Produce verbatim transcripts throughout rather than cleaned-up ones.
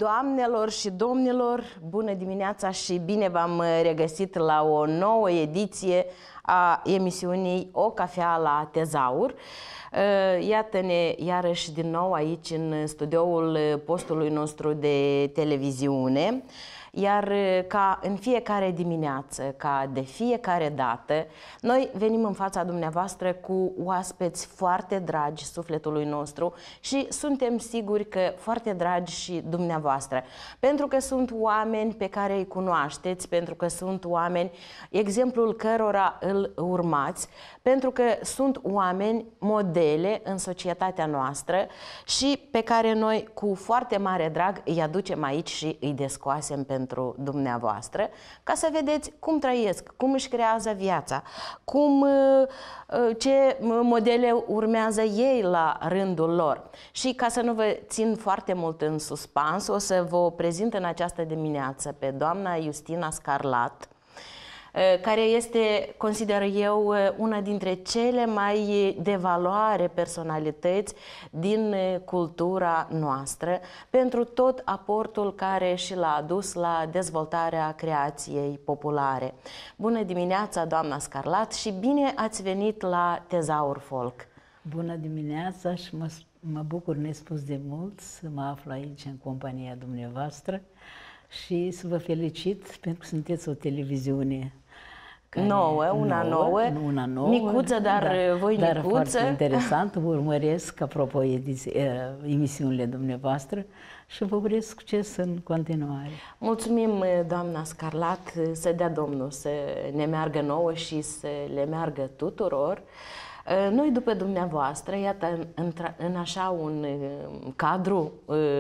Doamnelor și domnilor, bună dimineața și bine v-am regăsit la o nouă ediție a emisiunii O Cafea la Tezaur. Iată-ne iarăși din nou aici în studioul postului nostru de televiziune. Iar ca în fiecare dimineață, ca de fiecare dată, noi venim în fața dumneavoastră cu oaspeți foarte dragi sufletului nostru și suntem siguri că foarte dragi și dumneavoastră. Pentru că sunt oameni pe care îi cunoașteți, pentru că sunt oameni exemplul cărora îl urmați, pentru că sunt oameni modele în societatea noastră și pe care noi cu foarte mare drag îi aducem aici și îi descoasem pentru dumneavoastră, ca să vedeți cum trăiesc, cum își creează viața, cum, ce modele urmează ei la rândul lor. Și ca să nu vă țin foarte mult în suspans, o să vă prezint în această dimineață pe doamna Justina Scarlat, care este, consider eu, una dintre cele mai de valoare personalități din cultura noastră, pentru tot aportul care și l-a adus la dezvoltarea creației populare. Bună dimineața, doamna Scarlat, și bine ați venit la Tezaur Folk! Bună dimineața și mă, mă bucur nespus de mult să mă aflu aici în compania dumneavoastră și să vă felicit pentru că sunteți o televiziune nouă, una nouă, una nouă, micuță, dar da, voinicuță. Dar foarte interesant, vă urmăresc, apropo, emisiunile dumneavoastră și vă urez succes în continuare. Mulțumim, doamna Scarlat, să dea Domnul să ne meargă nouă și să le meargă tuturor. Noi, după dumneavoastră, iată, în așa un cadru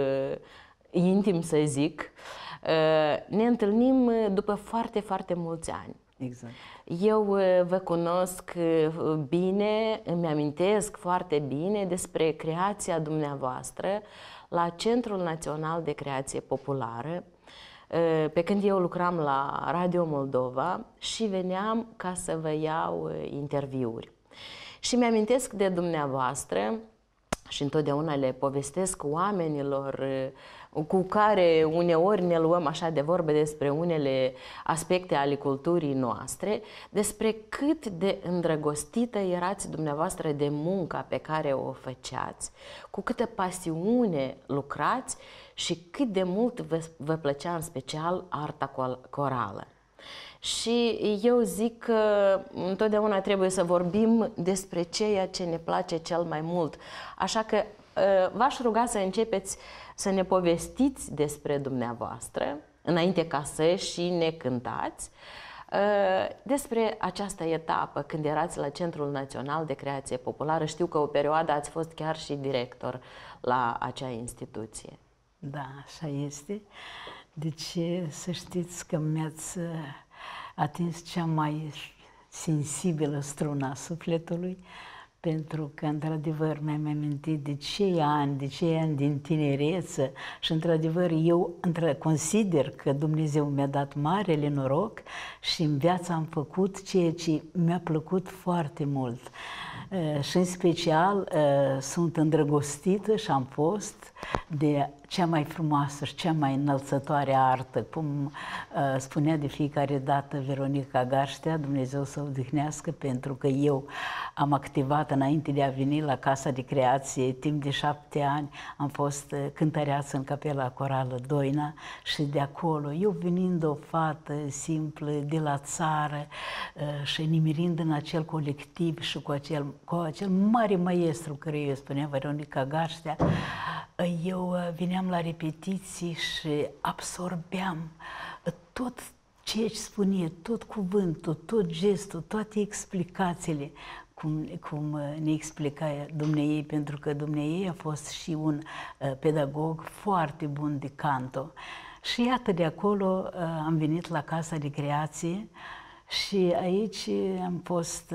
intim, să zic, ne întâlnim după foarte, foarte mulți ani. Exact. Eu vă cunosc bine, îmi amintesc foarte bine despre creația dumneavoastră la Centrul Național de Creație Populară, pe când eu lucram la Radio Moldova și veneam ca să vă iau interviuri. Și mi-amintesc de dumneavoastră și întotdeauna le povestesc oamenilor cu care uneori ne luăm așa de vorbe despre unele aspecte ale culturii noastre, despre cât de îndrăgostită erați dumneavoastră de munca pe care o făceați, cu câtă pasiune lucrați și cât de mult vă, vă plăcea în special arta corală. Și eu zic că întotdeauna trebuie să vorbim despre ceea ce ne place cel mai mult. Așa că v-aș ruga să începeți să ne povestiți despre dumneavoastră, înainte ca să și ne cântați, despre această etapă când erați la Centrul Național de Creație Populară. Știu că o perioadă ați fost chiar și director la acea instituție. Da, așa este. Deci să știți că mi-ați atins cea mai sensibilă struna sufletului, pentru că, într-adevăr, mi-am amintit de cei ani, de cei ani din tinerețe și, într-adevăr, eu consider că Dumnezeu mi-a dat marele noroc și în viață am făcut ceea ce mi-a plăcut foarte mult. Și, în special, sunt îndrăgostită și am fost de cea mai frumoasă și cea mai înălțătoare artă, cum uh, spunea de fiecare dată Veronica Garștea, Dumnezeu să o odihnească, pentru că eu am activat înainte de a veni la Casa de Creație, timp de șapte ani, am fost uh, cântăreață în Capela Corală Doina și de acolo, eu venind o fată simplă de la țară uh, și nimerind în acel colectiv și cu acel, cu acel mare maestru care eu spunea Veronica Garștea, eu veneam la repetiții și absorbeam tot ceea ce spune, tot cuvântul, tot gestul, toate explicațiile, cum, cum ne explica dumneiei, pentru că dumneiei a fost și un pedagog foarte bun de canto. Și iată, de acolo am venit la Casa de Creație și aici am fost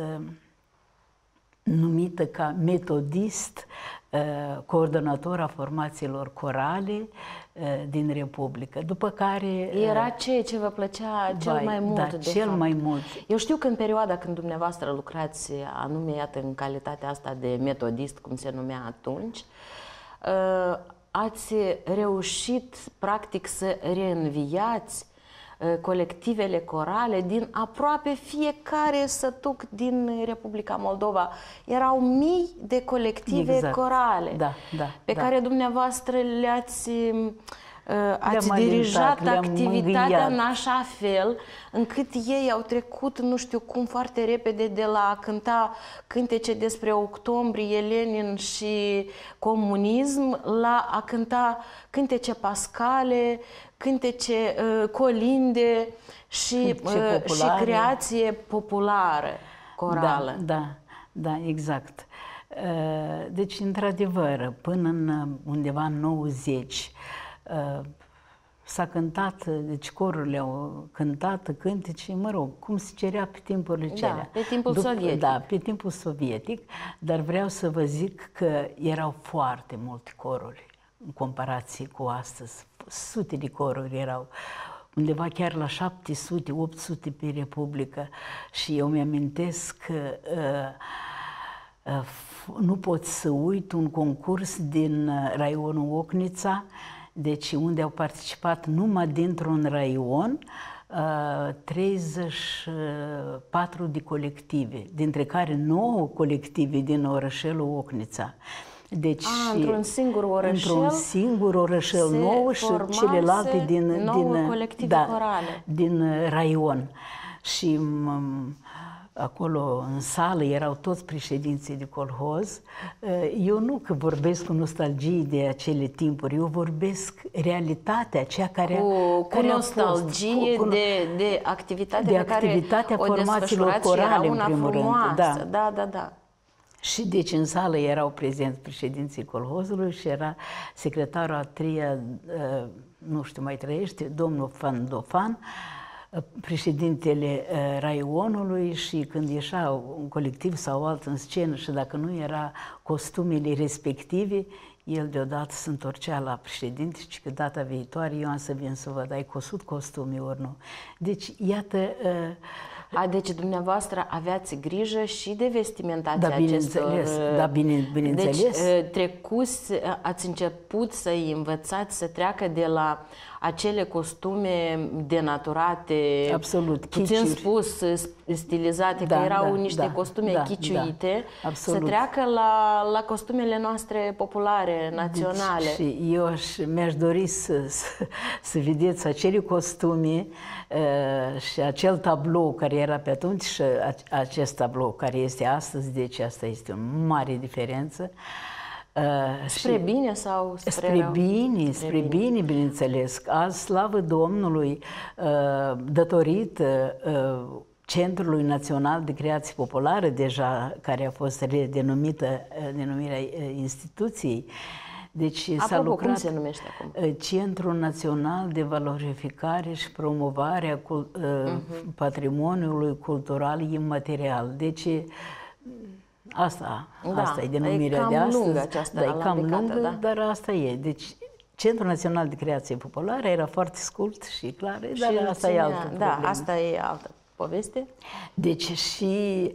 numită ca metodist, coordonator a formațiilor corale din Republică. După care... Era ceea ce vă plăcea cel vai, mai mult, da, de cel fapt. mai mult. Eu știu că în perioada când dumneavoastră lucrați, anume, iată, în calitatea asta de metodist, cum se numea atunci, ați reușit practic să reînviați colectivele corale din aproape fiecare sătuc din Republica Moldova. Erau mii de colective exact. corale da, da, pe da. care dumneavoastră le-ați ați dirijat alintat, activitatea în așa fel încât ei au trecut, nu știu cum, foarte repede de la a cânta cântece despre octombrie, Lenin și comunism la a cânta cântece pascale, cântece uh, colinde și, uh, și creație populară, corală. Da, da, da, exact. Uh, deci, într-adevăr, până în undeva în nouăzeci uh, s-a cântat, deci corurile au cântat cântece, mă rog, cum se cerea pe timpurile celea. Da, pe timpul După, sovietic. Da, pe timpul sovietic, dar vreau să vă zic că erau foarte multe coruri în comparație cu astăzi. Sute de coruri erau, undeva chiar la șapte sute, opt sute pe Republică. Și eu mi-amintesc că uh, uh, nu pot să uit un concurs din raionul Ocnița, deci unde au participat numai dintr-un raion uh, treizeci și patru de colective, dintre care nouă colective din orășelul Ocnița. Deci, într-un singur orășel, într-un singur orășel nou și celelalte din, din, colective da, corale. din raion. Și acolo în sală erau toți președinții de colhoz. Eu nu că vorbesc cu nostalgie de acele timpuri, eu vorbesc realitatea, ceea care, cu, care cu nostalgie cu, cu, de, de activitatea de pe care activitatea o formațiilor corale, în primul frumoasă. rând. Da. da, da, da. Și deci în sală erau prezenți președinții colhozului și era secretarul a treia, nu știu, mai trăiește, domnul Fandofan, președintele raionului, și când ieșea un colectiv sau alt în scenă și dacă nu era costumele respective, el deodată se întorcea la președinte și că data viitoare eu am să vin să văd, ai cosut costume ori nu. Deci, iată... A, deci dumneavoastră aveați grijă și de vestimentația da, acestor... Da, bine, bineînțeles. Deci, trecuți, ați început să-i învățați să treacă de la acele costume denaturate, absolut, puțin chiciuri. spus, stilizate, da, că erau da, niște da, costume da, chiciuite, da, să treacă la, la costumele noastre populare, naționale. Deci, și eu aș, mi-aș dori să, să, să vedeți acele costume uh, și acel tablou care era pe atunci și acest tablou care este astăzi, deci asta este o mare diferență. Uh, spre bine sau spre Spre rău? bine, spre, spre bine, bine, bineînțeles. Azi, slavă Domnului, uh, datorită uh, Centrului Național de Creație Populară, deja, care a fost redenumită uh, denumirea uh, instituției. Deci s-a lucrat, cum se numește acum? Centrul Național de Valorificare și Promovare a cul, uh, uh-huh. patrimoniului cultural imaterial. Deci asta, da, asta e denumirea e de astăzi. Lungă această da, e cam lungă, da. dar asta e. Deci Centrul Național de Creație Populară era foarte scurt și clar, dar și asta e altă problemă. Da, asta e altă poveste. Deci și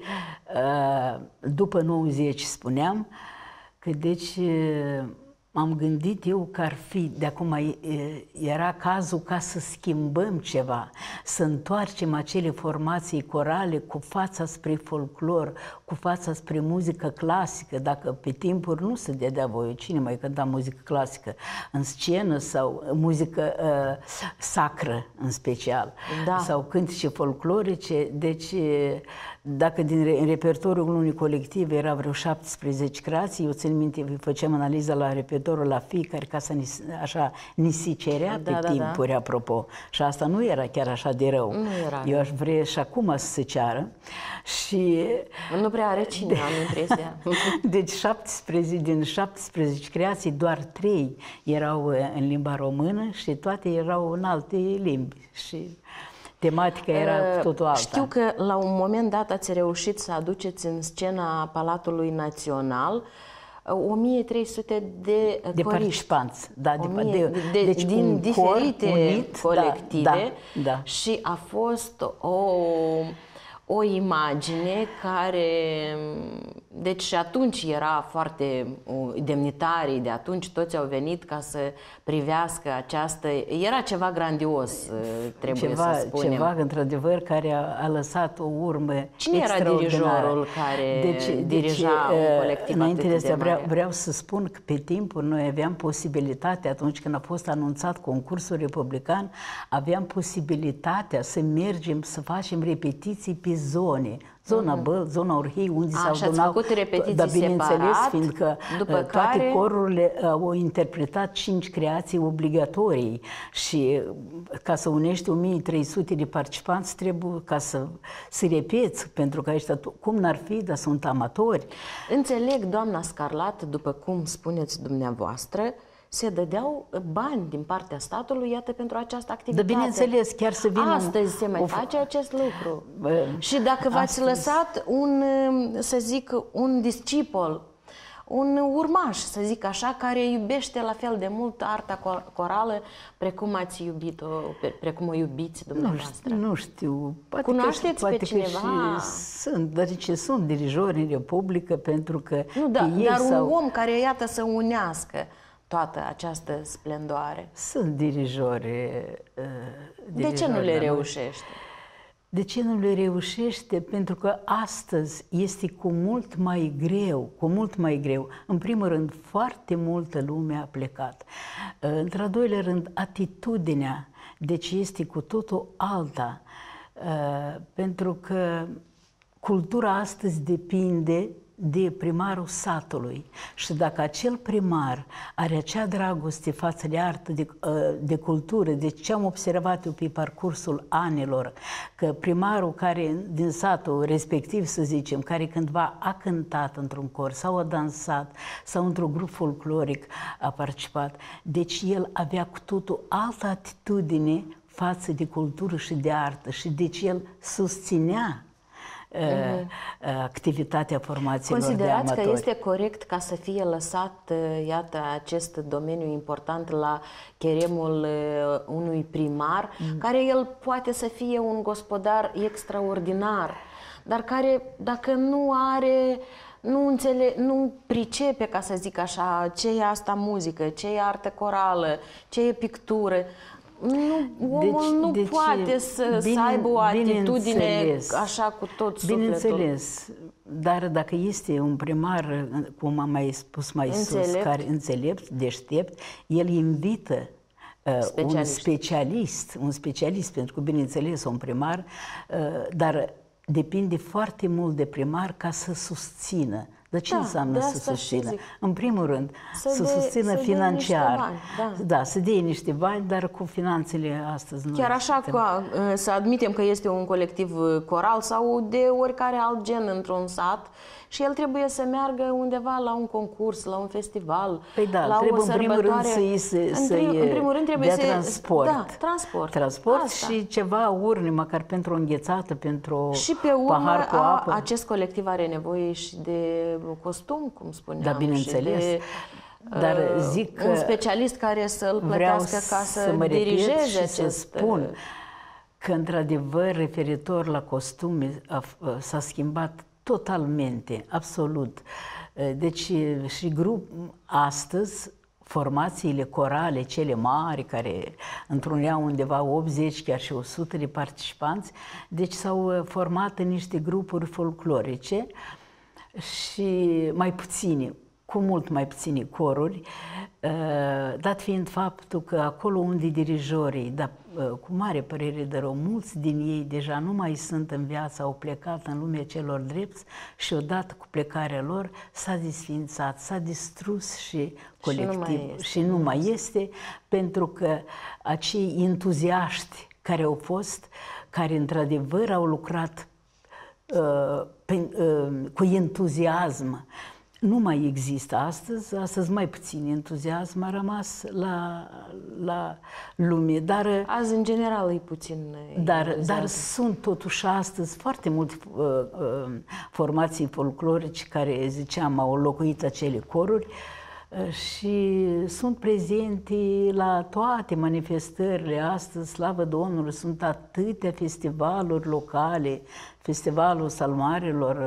după nouăzeci spuneam că deci m-am gândit eu că ar fi, de acum era cazul ca să schimbăm ceva, să întoarcem acele formații corale cu fața spre folclor, cu fața spre muzică clasică, dacă pe timpuri nu se dădea voie, cine mai cânta muzică clasică în scenă sau muzică uh, sacră în special, da. sau cântece folclorice, deci dacă din repertoriul unui colectiv era vreo șaptesprezece creații, eu țin minte, făceam analiza la repertoriul la fiecare ca să ni, așa, ni se cerea da, pe da, timpuri, da. apropo. Și asta nu era chiar așa de rău. Nu era. Eu aș vrea și acum să se ceară. Și nu prea are cine, am impresia. Deci șaptesprezece, din șaptesprezece creații, doar trei erau în limba română și toate erau în alte limbi. Și tematica era cu totul alta. Știu că la un moment dat ați reușit să aduceți în scena Palatului Național o mie trei sute de, de coriști. participanți. Da, de, o mie, de, de, deci din diferite unit, colective da, da, da. și a fost o, o imagine care, deci și atunci era foarte, demnitarii de atunci toți au venit ca să privească această, era ceva grandios, trebuie ceva, să spunem. Ceva, într-adevăr, care a, a lăsat o urmă Cine era dirijorul care deci, dirija deci, un colectiv înainte de atât de vreau, mare? vreau să spun că pe timpul noi aveam posibilitatea, atunci când a fost anunțat concursul republican, aveam posibilitatea să mergem să facem repetiții pe zone. Zona Băl, zona Orhei, unde s-au adunat, făcut repetiții dar bineînțeles, separat, fiindcă după toate care... corurile au interpretat cinci creații obligatorii și ca să unești o mie trei sute de participanți trebuie ca să, să repeți, pentru că ăștia, cum n-ar fi, dar sunt amatori. Înțeleg, doamna Scarlat, după cum spuneți dumneavoastră, se dădeau bani din partea statului, iată, pentru această activitate. Dar bineînțeles, chiar să vină... Astăzi se mai o... face acest lucru. Bă, și dacă v-ați astăzi... lăsat un, să zic, un discipol, un urmaș, să zic așa, care iubește la fel de mult arta corală, precum ați iubit-o, precum o iubiți dumneavoastră. Nu știu. Poate Cunoașteți că, poate pe cineva? Că și sunt, dar ce sunt dirijori în Republică, pentru că Nu, da, ei dar sau... un om care, iată, să unească toată această splendoare. Sunt dirijori. Uh, de ce nu le reușește? De ce nu le reușește? Pentru că astăzi este cu mult mai greu, cu mult mai greu. În primul rând, foarte multă lume a plecat. Uh, într-al doilea rând, atitudinea, deci este cu totul alta. Uh, pentru că cultura astăzi depinde de primarul satului. Și dacă acel primar are acea dragoste față de artă, de, de cultură, de ce am observat eu pe parcursul anilor, că primarul care din satul respectiv, să zicem, care cândva a cântat într-un cor sau a dansat sau într-un grup folcloric a participat, deci el avea cu totul altă atitudine față de cultură și de artă și deci el susținea Uh-huh. activitatea formațiilor de amatori. Considerați că este corect ca să fie lăsat, iată, acest domeniu important la cheremul unui primar, mm. care el poate să fie un gospodar extraordinar, dar care, dacă nu are, nu înțele, nu pricepe, ca să zic așa, ce e asta muzică, ce e artă corală, ce e pictură, Nu, omul deci, nu deci, poate să, bine, să aibă o atitudine așa cu tot sufletul. Bineînțeles, dar dacă este un primar, cum am mai spus mai înțelept. sus, care înțelept, deștept, el invită uh, un specialist, un specialist, pentru că, bineînțeles, un primar, uh, dar depinde foarte mult de primar ca să susțină. Dar ce da, înseamnă să susțină? În primul rând, să, să de, susțină să financiar. Bani, da. da, să dea niște bani, dar cu finanțele astăzi nu. Chiar așa, cu, să admitem că este un colectiv coral sau de oricare alt gen într-un sat și el trebuie să meargă undeva la un concurs, la un festival, păi da, la trebuie o sărbătoare. În primul rând să în, prim, în primul rând trebuie să transport. Da, transport. Transport Asta. Și ceva urne, măcar pentru o înghețată, pentru și pe urmă, pahar cu apă. A, acest colectiv are nevoie și de costum, cum spuneam. Da, bineînțeles. De, dar zic că un specialist care să-l plătească ca să, să mă dirigeze și acest... să spun că, într-adevăr, referitor la costume, s-a schimbat totalmente, absolut. Deci și grup astăzi, formațiile corale, cele mari, care întruneau undeva optzeci, chiar și o sută de participanți, deci s-au format în niște grupuri folclorice și mai puține, cu mult mai puține coruri, dat fiind faptul că acolo unde dirijorii, dar cu mare părere de rău, mulți din ei deja nu mai sunt în viață, au plecat în lumea celor drepți și odată cu plecarea lor s-a desființat, s-a distrus și colectivul și nu mai este, pentru că acei entuziaști care au fost, care într-adevăr au lucrat uh, pe, uh, cu entuziasm, nu mai există astăzi, astăzi mai puțin entuziasm a rămas la, la lume, dar... Azi, în general, e puțin Dar, dar sunt totuși astăzi foarte multe uh, uh, formații folclorice care, ziceam, au locuit acele coruri uh, și sunt prezente la toate manifestările astăzi, slavă Domnului, sunt atâtea festivaluri locale, Festivalul Salmarilor,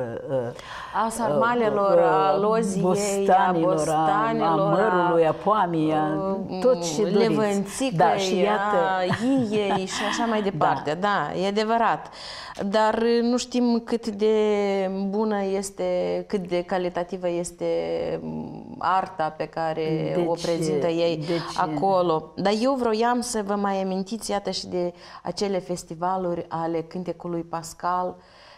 a sarmalelor, a loziei, bostanilor, a bostanilor, a mărului, a poamei, tot ce doriți. Levănțicăi, da, și iată... a iei și așa mai departe. Da. da, e adevărat. Dar nu știm cât de bună este, cât de calitativă este arta pe care de o prezintă ce? ei de acolo. Dar eu vroiam să vă mai amintiți, iată, și de acele festivaluri ale cântecului Pascal,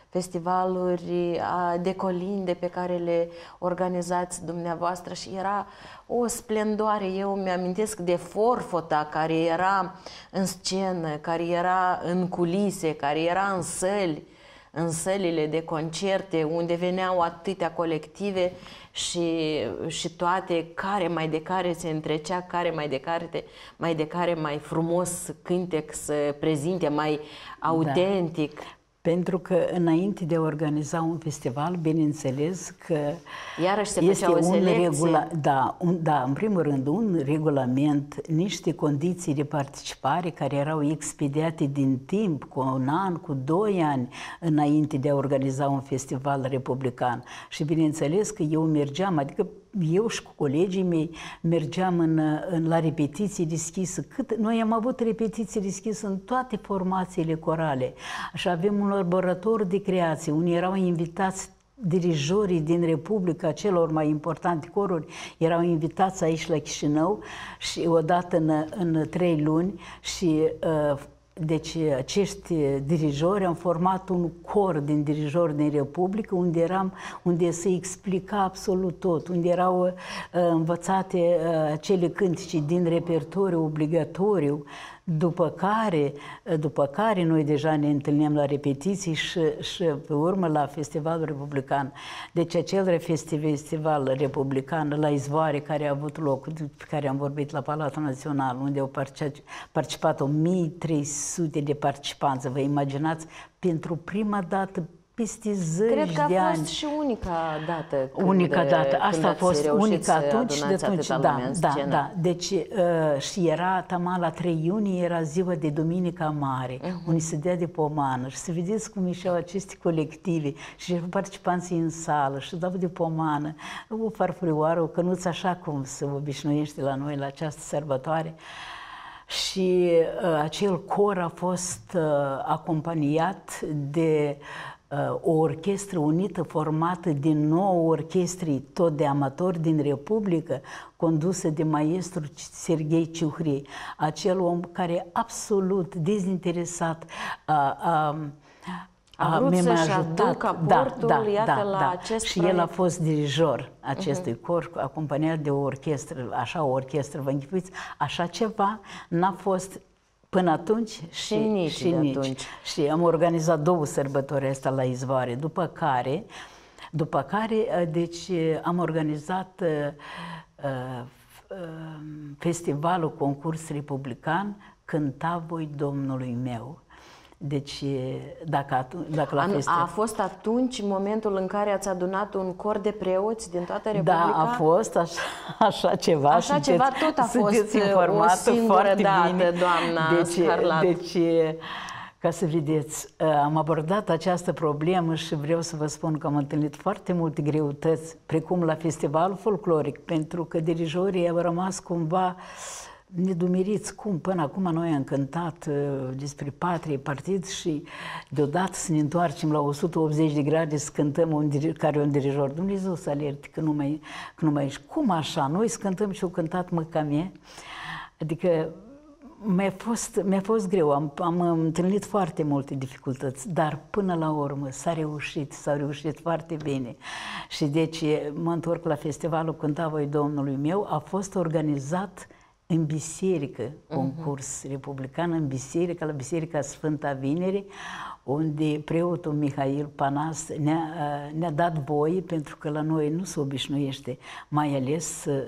festivaluri de colinde pe care le organizați dumneavoastră și era o splendoare. Eu mi-amintesc de Forfota care era în scenă, care era în culise, care era în săli, în sălile de concerte unde veneau atâtea colective și, și toate, care mai de care se întrecea, care mai de care, mai de care mai frumos cântec să prezinte, mai autentic. Da. Pentru că înainte de a organiza un festival, bineînțeles că iarăși se este făcea o un selecție. regula, da, un, da, în primul rând, un regulament, niște condiții de participare care erau expediate din timp, cu un an, cu doi ani, înainte de a organiza un festival republican. Și bineînțeles că eu mergeam, adică eu și cu colegii mei mergeam în, în, la repetiții deschise. Cât, noi am avut repetiții deschise în toate formațiile corale. Și avem un laborator de creație, unde erau invitați dirijorii din Republica, celor mai importante coruri, erau invitați aici la Chișinău și odată în, în trei luni și uh, deci acești dirijori au format un cor din dirijori din Republică unde eram, unde se explica absolut tot, unde erau uh, învățate uh, acele cântece din repertoriu obligatoriu, după care, după care noi deja ne întâlneam la repetiții și, și pe urmă la Festivalul Republican. Deci acel festival republican la Izvoare care a avut loc, pe care am vorbit la Palatul Național, unde au participat o mie trei sute de participanți, vă imaginați, pentru prima dată peste zeci de ani. Cred că a fost și unica dată. Când, unica dată. Asta a fost unica atunci și de atunci, da, da, da. Deci uh, și era, tama la trei iunie, era ziua de Duminica Mare, uh-huh. unde se dea de pomană și să vedeți cum ieșeau aceste colective și participanții în sală și dau de pomană, o farfurioară, o cănuță, așa cum se obișnuiește la noi la această sărbătoare. Și uh, acel cor a fost uh, acompaniat de o orchestră unită formată din nouă orchestri tot de amatori din Republică, condusă de maestru Serghei Ciuhri, acel om care absolut dezinteresat a, a, a vrut să-și aducă aportul, da, da, iată, da, la da. acest Și proiect. el a fost dirijor acestui uh-huh. cor, acompaniat de o orchestră, așa o orchestră, vă închipuiți, așa ceva n-a fost până atunci și, și nici. Și, nici. Atunci. Și am organizat două sărbători astea la Izvoare, după care, după care deci, am organizat uh, uh, festivalul concurs republican Cânta voi Domnului meu. Deci, dacă, atunci, dacă la a, festival... a fost atunci momentul în care ați adunat un cor de preoți din toată Republica? Da, a fost așa, așa ceva. Așa sunteți, ceva tot a fost o singură dată, bine. doamna deci, Scarlat. Deci, ca să vedeți, am abordat această problemă și vreau să vă spun că am întâlnit foarte multe greutăți, precum la festivalul folcloric, pentru că dirijorii au rămas cumva nedumeriți cum până acum noi am cântat uh, despre patrie, partid și deodată să ne întoarcem la o sută optzeci de grade să cântăm un dir- care un dirijor. Dumnezeu să alerte că nu mai, că nu mai ești. Cum așa? Noi să cântăm și-o cântat măcamie. Adică mi-a fost, mi-a fost greu, am, am întâlnit foarte multe dificultăți, dar până la urmă s-a reușit, s-a reușit foarte bine. Și deci mă întorc la festivalul Cânta voi Domnului meu, a fost organizat în biserică, concurs uh-huh. republican, în biserică, la Biserica Sfânta Vineri, unde preotul Mihail Panas ne-a, ne-a dat voie, pentru că la noi nu se obișnuiește, mai ales să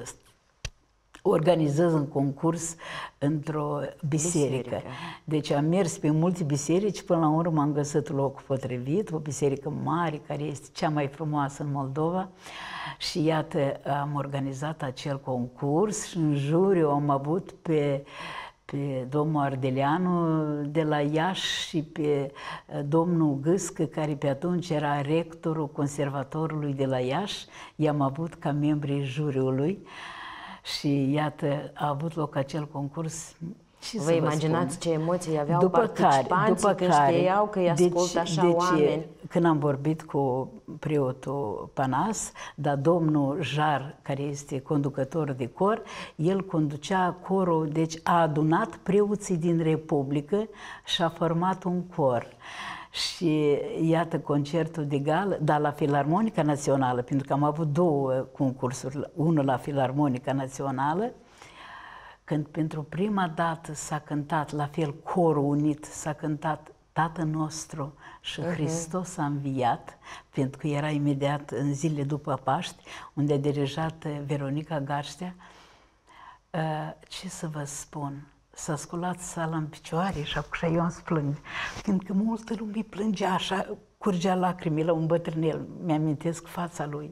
organizez un concurs într-o biserică. biserică. Deci am mers pe multe biserici, până la urmă am găsit locul potrivit, o biserică mare, care este cea mai frumoasă în Moldova. Și iată, am organizat acel concurs și în juriu am avut pe pe domnul Ardeleanu de la Iași și pe domnul Gâscă, care pe atunci era rectorul conservatorului de la Iași. I-am avut ca membri juriului și iată, a avut loc acel concurs. Ce vă imaginați spun? Ce emoții aveau după participanții care, după când care, știau că îi ascultă deci, așa deci, oameni? Când am vorbit cu preotul Panas, dar domnul Jar, care este conducător de cor, el conducea corul, deci a adunat preoții din Republică și a format un cor. Și iată concertul de gală, dar la Filarmonica Națională, pentru că am avut două concursuri, unul la Filarmonica Națională, când pentru prima dată s-a cântat, la fel, corul unit, s-a cântat Tatăl nostru și uh-huh. Hristos a înviat, pentru că era imediat în zilele după Paști, unde a dirijat Veronica Garștea. Ce să vă spun? S-a sculat sala în picioare și acum eu îmi plâng, fiindcă multă lume plângea așa, curgea lacrimii la un bătrânel, mi-amintesc fața lui.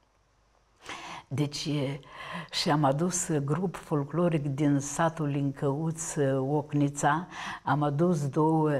Deci, și am adus grup folcloric din satul Lincăuț, Ocnița, am adus două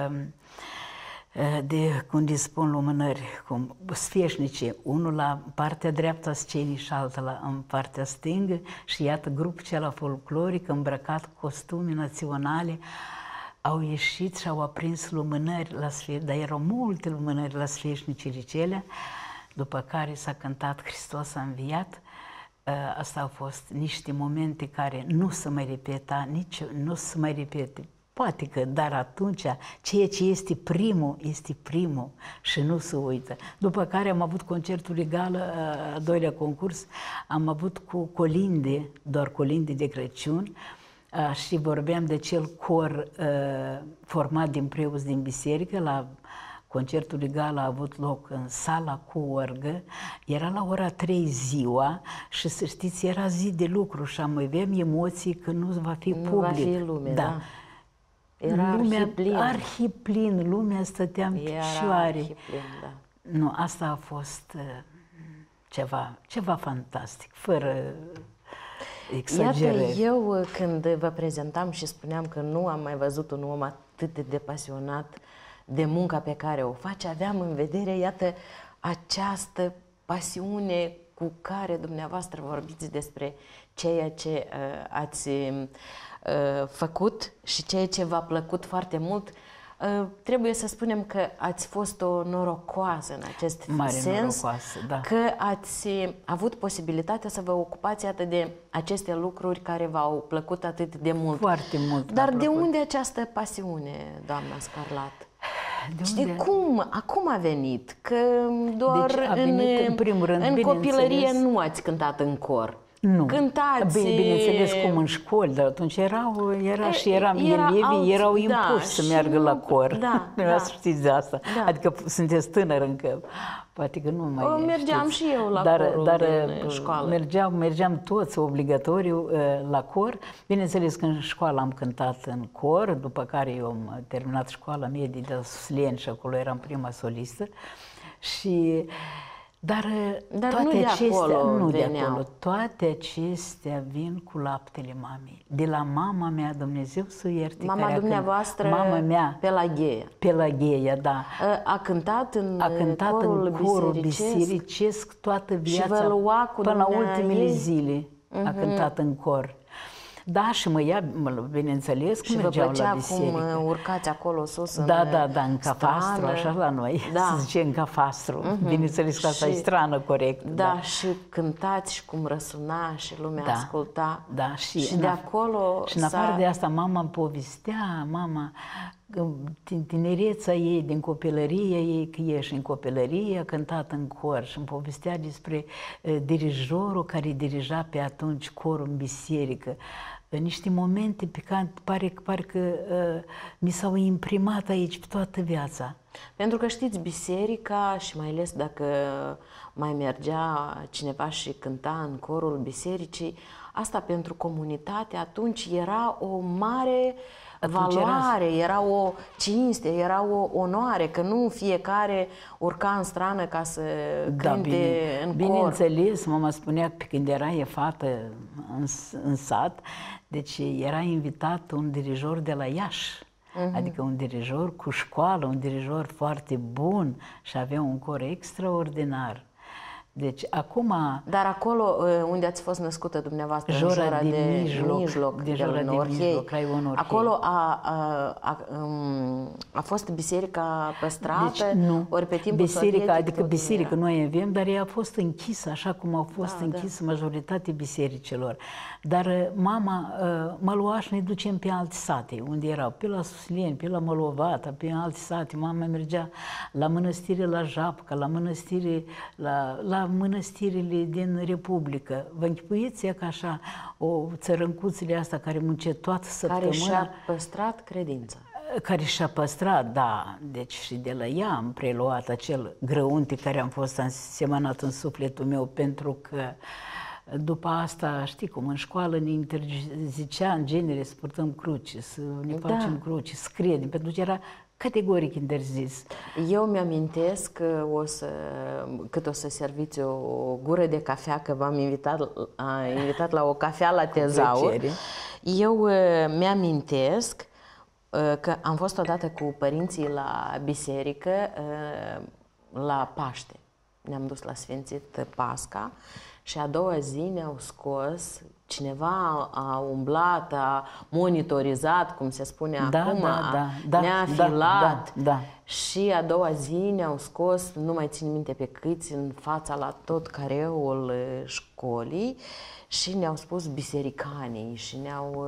de, cum îi spun lumânări, cum, sfeșnice, unul la partea dreaptă a scenii și altul la, în partea stângă, și iată grupul acela folcloric îmbrăcat cu costume naționale, au ieșit și au aprins lumânări la sfeșnici, dar erau multe lumânări la sfeșnicile celea, după care s-a cântat Hristos a înviat. Asta au fost niște momente care nu se mai repeta, nici nu se mai repete. Poate că, dar atunci, ceea ce este primul, este primul și nu se uită. După care am avut concertul legal, a doilea concurs, am avut cu colinde, doar colinde de Crăciun, și vorbeam de cel cor format din preoți din biserică. La concertul legal a avut loc în sala cu orgă, era la ora trei ziua și să știți, era zi de lucru și am aveam emoții că nu va fi nu public. Va fi lume, da. da. Era lumea, arhiplin. arhiplin, lumea stătea în picioare. Arhiplin, da. Nu, asta a fost uh, ceva, ceva fantastic, fără exagerări. Iată, eu când vă prezentam și spuneam că nu am mai văzut un om atât de pasionat de munca pe care o face, aveam în vedere, iată, această pasiune cu care dumneavoastră vorbiți despre ceea ce uh, ați uh, făcut și ceea ce v-a plăcut foarte mult. Uh, trebuie să spunem că ați fost o norocoasă în acest Mare sens, norocoasă, da. că ați avut posibilitatea să vă ocupați atât de aceste lucruri care v-au plăcut atât de mult. Foarte mult. Dar de unde această pasiune, doamna Scarlat? De și de cum, acum a venit? Că doar deci a venit, în, în, primul rând, în copilărie nu ați cântat în cor. Nu. Cântați... Bine, bineînțeles cum în școli, dar atunci erau, era și eram era elevii, alt, să impuși da, să meargă nu, la cor. Da, da. Știți de asta. Da. Adică sunteți tânăr încă. Poate că nu mai o, mergeam știți. și eu la dar, corul dar, din școală. Mergeam, mergeam toți obligatoriu la cor. Bineînțeles că în școală am cântat în cor, după care eu am terminat școala medie de Slien și acolo eram prima solistă. Și... Dar, Dar toate nu de acestea, acolo nu veneau. de acolo, toate acestea vin cu laptele mamei. De la mama mea, Dumnezeu să o ierte. Mama care dumneavoastră, mama mea, Pelagheia. Pelagheia, da. A cântat în, a cântat corul, în corul bisericesc, bisericesc toată viața, și vă lua cu până la ultimele ei? zile uh-huh. a cântat în cor. Da, și mă ia, bineînțeles, că mergeau la biserică. Și vă cum urcați acolo sus în Da, da, da, în cafastru, strană. Așa la noi, da. se zice în cafastru. Uh-huh. Bineînțeles că asta și, e strană, corect. Da, da, și cântați și cum răsuna și lumea da, asculta. Da, și, și de acolo Și în afară de asta, mama îmi povestea, mama, din tinereța ei, din copilărie ei, că ieși în copilărie, a cântat în cor și îmi povestea despre uh, dirijorul care dirija pe atunci corul în biserică. Niște momente pe care pare, pare că uh, mi s-au imprimat aici pe toată viața. Pentru că știți, biserica, și mai ales dacă mai mergea cineva și cânta în corul bisericii, asta pentru comunitate atunci era o mare valoare, era... era o cinste, era o onoare, că nu fiecare urca în strană ca să da, cânte bine, în bineînțeles, mama spunea că când era e fată în, în sat, deci era invitat un dirijor de la Iași. Uh-huh. Adică un dirijor cu școală, un dirijor foarte bun și avea un cor extraordinar. Deci acum... Dar acolo unde ați fost născută dumneavoastră, Jora, în Jora de, de mijloc, mijloc, de Jora de mijloc, Raionul Orhei. Acolo a, a, a, a fost biserica păstrată? Deci, nu. Ori pe timpul biserica, adică tot biserică noi avem, dar ea a fost închisă, așa cum au fost da, închisă da. majoritatea bisericilor. Dar mama mă lua și ne ducem pe alte sate, unde erau, pe la Susleni, pe la Mălovata, pe alte sate. Mama mergea la mănăstire la Japca, la mănăstire, la, la mănăstirile din Republică. Vă închipuiți că așa, o țărâncuțile asta care munce toată săptămâna. Care și-a păstrat credința. Care și-a păstrat, da. Deci și de la ea am preluat acel grăunte care am fost însemănat în sufletul meu, pentru că după asta, știi cum, în școală ne interzicea în genere să purtăm cruci, să ne Da. facem cruci, să credem, pentru că era categoric interzis. Eu mi-amintesc că o să, cât o să serviți o gură de cafea, că v-am invitat, a, invitat la o cafea la Tezaur. Eu uh, mi-amintesc uh, că am fost odată cu părinții la biserică uh, la Paște. Ne-am dus la Sfințit Pasca și a doua zi ne-au scos. Cineva a umblat, a monitorizat, cum se spune da, acum, da, da, da, ne-a da, filat da, da. și a doua zi ne-au scos, nu mai țin minte pe câți, în fața la tot careul școlii și ne-au spus bisericanii și ne-au...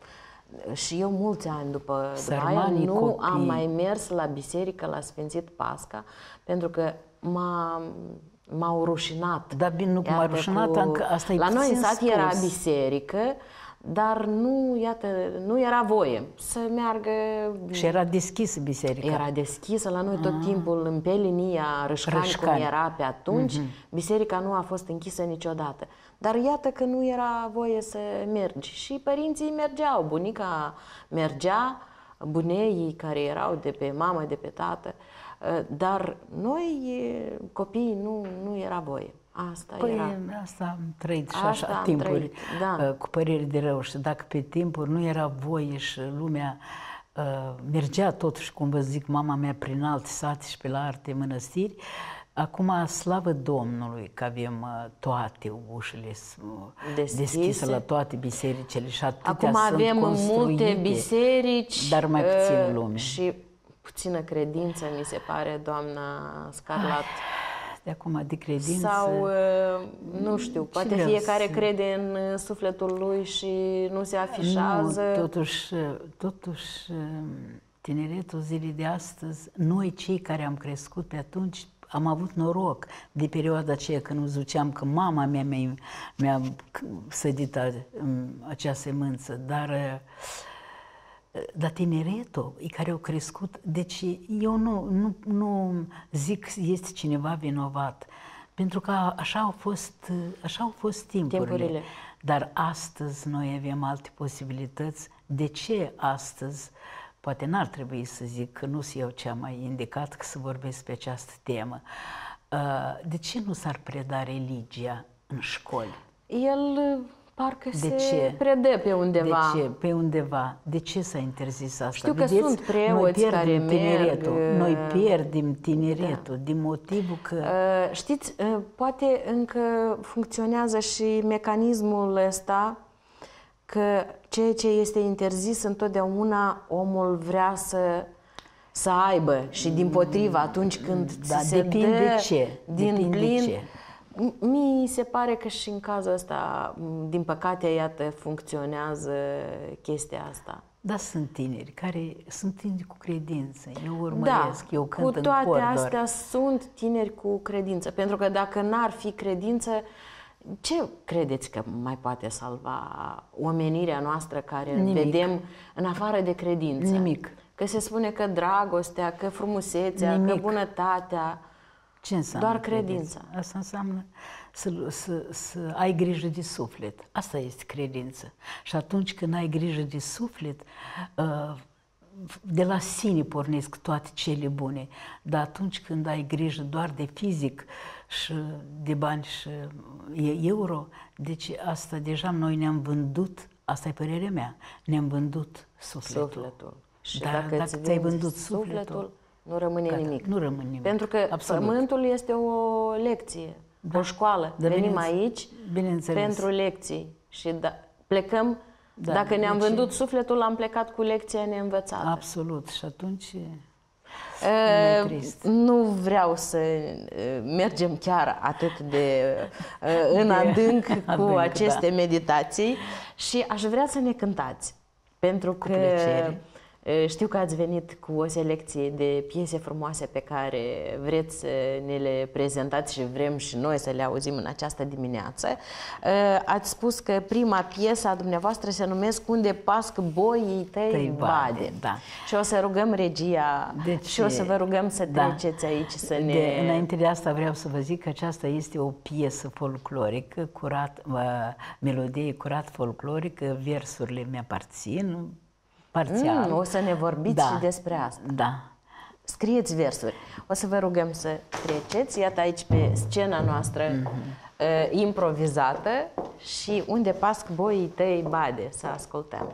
Și eu mulți ani după, după aia nu copii. am mai mers la biserică, la Sfințit Pasca, pentru că m-a... m-au rușinat. Da, bine, nu cum m-a rușinat, cu... asta e La noi în sat spus. era biserică, dar nu, iată, nu era voie să meargă... Și era deschisă biserica. Era deschisă la noi tot ah. timpul, în pe linia Râșcani, Râșcani. cum era pe atunci, Mm-hmm. biserica nu a fost închisă niciodată. Dar iată că nu era voie să mergi. Și părinții mergeau, bunica mergea, buneii care erau de pe mamă, de pe tată, dar noi, copiii, nu, nu era voie. Asta păi, era. asta am trăit și Asta așa am timpuri, trăit, da. cu păreri de rău. Și dacă pe timpuri nu era voie și lumea uh, mergea totuși, cum vă zic, mama mea prin alte sate și pe la alte mănăstiri, acum, slavă Domnului că avem uh, toate ușile deschise. deschise la toate bisericile și atâtea acum sunt avem construite, multe biserici, dar mai puțin lume. Și puțină credință, mi se pare, doamna Scarlat. De acum, de credință... Sau, nu știu, poate fiecare să... crede în sufletul lui și nu se afișează. Nu, totuși, totuși, tineretul zilei de astăzi, noi cei care am crescut pe atunci, am avut noroc de perioada aceea când nu ziceam că mama mea mi-a, mi-a sădit acea semânță, dar... Dar tineretul, care au crescut, deci eu nu, nu, nu zic că este cineva vinovat, pentru că așa au fost, așa au fost timpurile. timpurile. Dar astăzi noi avem alte posibilități. De ce astăzi? Poate n-ar trebui să zic că nu sunt eu cea mai indicată să vorbesc pe această temă. De ce nu s-ar preda religia în școli? El... Parcă de se ce? predă pe undeva. De ce? Pe undeva. De ce s-a interzis asta? Știu că Vedeți, sunt preoți noi care tineretul. merg... Noi pierdem tineretul da. din motivul că... Uh, știți, uh, poate încă funcționează și mecanismul ăsta că ceea ce este interzis întotdeauna omul vrea să, să aibă și dimpotrivă atunci când da, ți se depinde dă ce. din depinde plin... ce. Mi se pare că și în cazul ăsta, din păcate, iată, funcționează chestia asta. Da, sunt tineri care sunt tineri cu credință. Eu urmăresc, da, eu cânt cu în toate cor astea doar. sunt tineri cu credință. Pentru că dacă n-ar fi credință, ce credeți că mai poate salva omenirea noastră care Nimic. vedem în afară de credință? Nimic. Că se spune că dragostea, că frumusețea, Nimic. că bunătatea... Ce înseamnă Doar credința. Asta înseamnă să, să, să ai grijă de suflet. Asta este credință. Și atunci când ai grijă de suflet, de la sine pornesc toate cele bune. Dar atunci când ai grijă doar de fizic și de bani și euro, deci asta deja noi ne-am vândut, asta e părerea mea, ne-am vândut sufletul. Sufletul. Și Dar dacă, dacă ți-ai vândut sufletul, sufletul, nu rămâne gata, nimic. Nu rămâne nimic. Pentru că Absolut. pământul este o lecție, da. o școală. Da, Venim bine, aici pentru lecții și da, plecăm. Da, dacă ne-am deci, vândut sufletul, am plecat cu lecția neînvățată. Absolut. Și atunci uh, nu vreau să mergem chiar atât de uh, în de adânc cu adânc, aceste da. meditații și aș vrea să ne cântați. Pentru cu că plăcere. Știu că ați venit cu o selecție de piese frumoase pe care vreți să ne le prezentați și vrem și noi să le auzim în această dimineață. Ați spus că prima piesă a dumneavoastră se numesc Unde pasc boii tăi, tăi bade. bade. Da. Și o să rugăm regia deci, și o să vă rugăm să da. treceți aici să ne... De, înainte de asta vreau să vă zic că aceasta este o piesă folclorică, curat, melodie curat folclorică, versurile mi-aparțin. Mm, o să ne vorbiți da, și despre asta. Da. Scrieți versuri. O să vă rugăm să treceți, iată aici pe scena noastră mm-hmm. uh, improvizată și Unde pasc boii tăi bade, să ascultăm.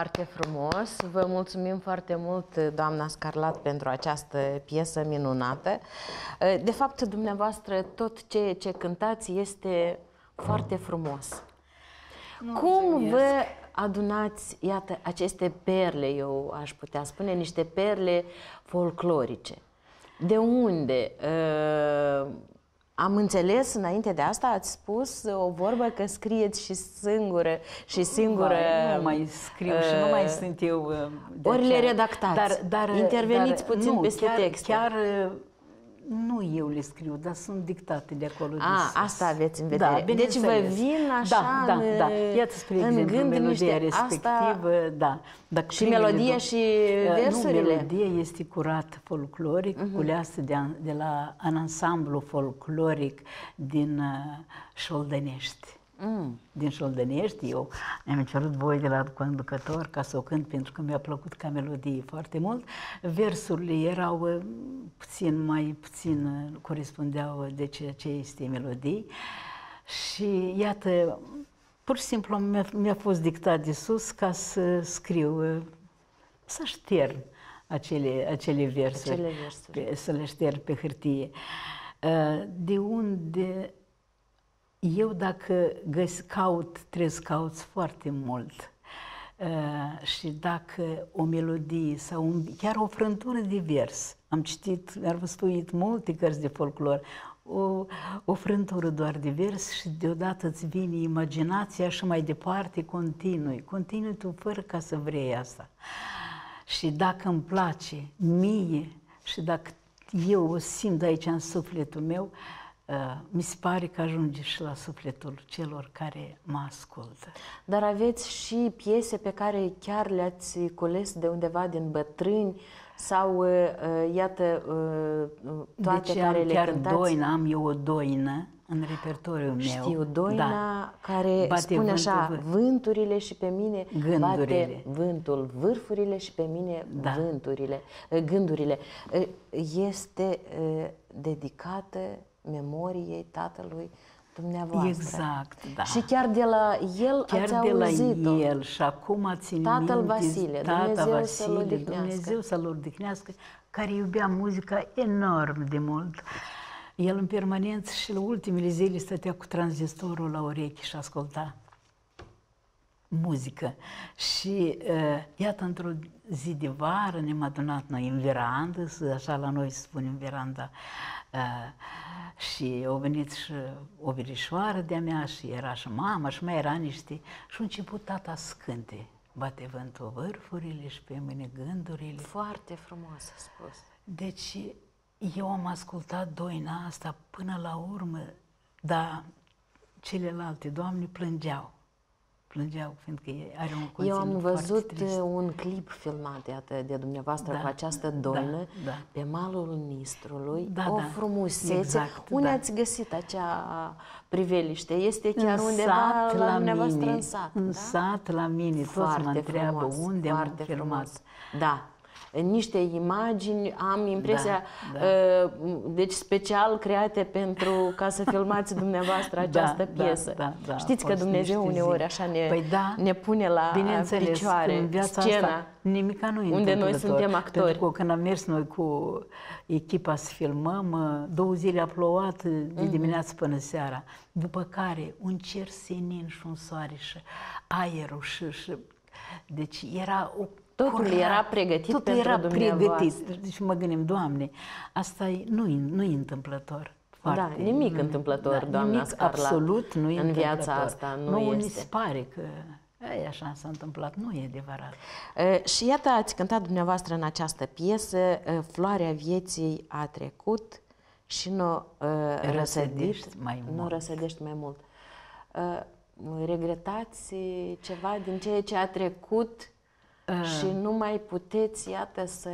Foarte frumos. Vă mulțumim foarte mult, doamna Scarlat, pentru această piesă minunată. De fapt, dumneavoastră, tot ceea ce cântați este foarte frumos. Cum vă adunați, iată, aceste perle, eu aș putea spune, niște perle folclorice? De unde? Uh, am înțeles, înainte de asta, ați spus o vorbă că scrieți și singură, și singură... Vai, nu mai scriu uh, și nu mai sunt eu... De ori le redactați, dar, dar, interveniți dar, puțin nu, peste chiar, texte. Chiar nu eu le scriu, dar sunt dictate de acolo. A, de asta aveți în vedere. Da, deci vă vin așa da, în, da, da. Iată, spre în exemplu, gând melodia niște, respectivă, asta... da. Dacă și melodia și versurile? Nu, melodia este curat folcloric, uh-huh. culeasă de, de la un ansamblu folcloric din uh, Șoldănești. Mm. Din Șoldănești, eu mi-am cerut voie de la conducător ca să o cânt pentru că mi-a plăcut ca melodie foarte mult. Versurile erau uh, puțin mai puțin uh, corespundeau de ceea ce este melodie și iată, pur și simplu mi-a, mi-a fost dictat de sus ca să scriu, uh, să șterg acele, acele versuri, acele versuri. Pe, să le șterg pe hârtie. Uh, de unde eu dacă găs, caut, trebuie să cauți foarte mult uh, și dacă o melodie sau un, chiar o frântură de vers, am citit, am răstuit multe cărți de folclor, o, o frântură doar de vers și deodată îți vine imaginația și mai departe continui, continui tu fără ca să vrei asta. Și dacă îmi place mie și dacă eu o simt aici în sufletul meu, Uh, mi se pare că ajunge și la sufletul celor care mă ascultă. Dar aveți și piese pe care chiar le-ați cules de undeva din bătrâni sau, uh, iată, uh, toate deci care am le chiar cântați? Doina, am eu o doină în repertoriul meu. Știu, Doina, da, care bate spune așa, vântul, vânturile și pe mine gândurile. Bate vântul, vârfurile și pe mine da. vânturile, gândurile. Este dedicată memoriei tatălui dumneavoastră. Exact, da. Și chiar de la el chiar ați de la auzit-o. el și acum țin Tatăl minte, Vasile, tata Dumnezeu Vasile, să-l odihnească. Dumnezeu să-l odihnească, care iubea muzica enorm de mult. El în permanență și la ultimele zile stătea cu tranzistorul la urechi și asculta muzică. Și uh, iată, într-o zi de vară ne-am adunat noi în verandă, așa la noi se spune în veranda, uh, și au venit și o verișoară de-a mea și era și mama și mai era niște... Și a început tata să cânte. Bate vântul vârfurile și pe mine gândurile. Foarte frumos a spus. Deci eu am ascultat Doina asta până la urmă, dar celelalte doamne plângeau. Plângeau, fiindcă are un conținut. Eu am văzut trist. un clip filmat, iată, de dumneavoastră, da, cu această doină, da, da. pe malul Nistrului, da, o da. frumusețe. Exact, Unde da. ați găsit acea priveliște? Este chiar în undeva sat, la, la dumneavoastră mine, în sat, în da? sat, la mine, toți mă întreabă frumos, unde am foarte filmat. frumos. Da. Niște imagini, am impresia, da, da. deci special create pentru ca să filmați dumneavoastră această da, piesă. Da, da, da, știți că Dumnezeu uneori așa ne, păi da, ne pune la picioare în viața scena asta, nimica nu e unde noi suntem actori. Pentru că când am mers noi cu echipa să filmăm, două zile a plouat de dimineață până seara, după care un cer senin și un soare și aerul și... și deci era o Totul curat, era pregătit totul pentru era dumneavoastră. pregătit. Deci mă gândim, Doamne, asta nu-i nu întâmplător. Foarte, da, nimic întâmplător, da, doamna nimic Scarlat, absolut nu e în viața întâmplător. asta nu, nu este. Mi se pare că e, așa s-a întâmplat, nu e adevărat. E, și iată, ați cântat dumneavoastră în această piesă, Floarea vieții a trecut și nu răsădești mai nu mult. răsădești mai mult. E, regretați ceva din ceea ce a trecut uh. și nu mai puteți, iată, să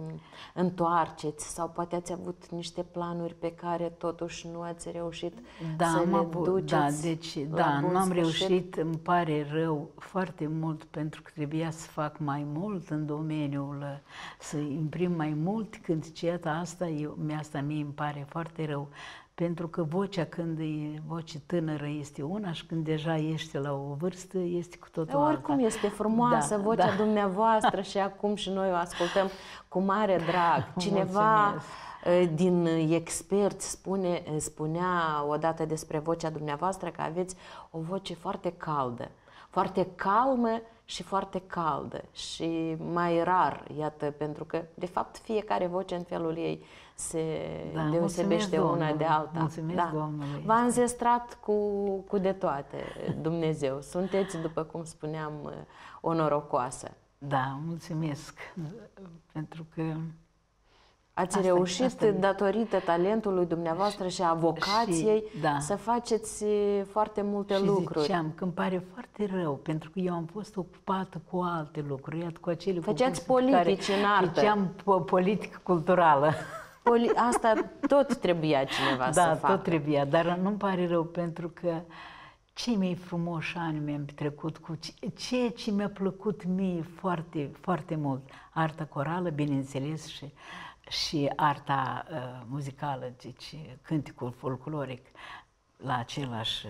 întoarceți sau poate ați avut niște planuri pe care totuși nu ați reușit da, să le avut, duceți da, deci, da, nu am sfârșit. reușit, îmi pare rău foarte mult pentru că trebuia să fac mai mult în domeniul, să imprim mai mult când ceata asta, eu, asta mie îmi pare foarte rău Pentru că vocea, când e voce tânără, este una și când deja ești la o vârstă, este cu totul alta. Oricum este frumoasă da, vocea da. dumneavoastră și acum și noi o ascultăm cu mare drag. Cineva Mulțumesc. din experți spune, spunea odată despre vocea dumneavoastră că aveți o voce foarte caldă, foarte calmă și foarte caldă și mai rar, iată, pentru că, de fapt, fiecare voce în felul ei se da, deosebește una de alta. Mulțumesc, da. Domnului. V-a înzestrat cu, cu de toate, Dumnezeu. Sunteți, după cum spuneam, o norocoasă. Da, mulțumesc, pentru că ați asta, reușit, asta datorită talentului dumneavoastră și a vocației, și, da. să faceți foarte multe și lucruri. ziceam că îmi pare foarte rău, pentru că eu am fost ocupată cu alte lucruri, iată, cu acele Făceați politici în artă. Făceam politică culturală. Poli Asta tot trebuia cineva da, să facă. Da, tot trebuia, dar nu-mi pare rău, pentru că cei mai frumoși ani mi-am petrecut cu ceea ce mi-a plăcut mie foarte, foarte mult. Arta corală, bineînțeles, și și arta uh, muzicală, deci cânticul folcloric la același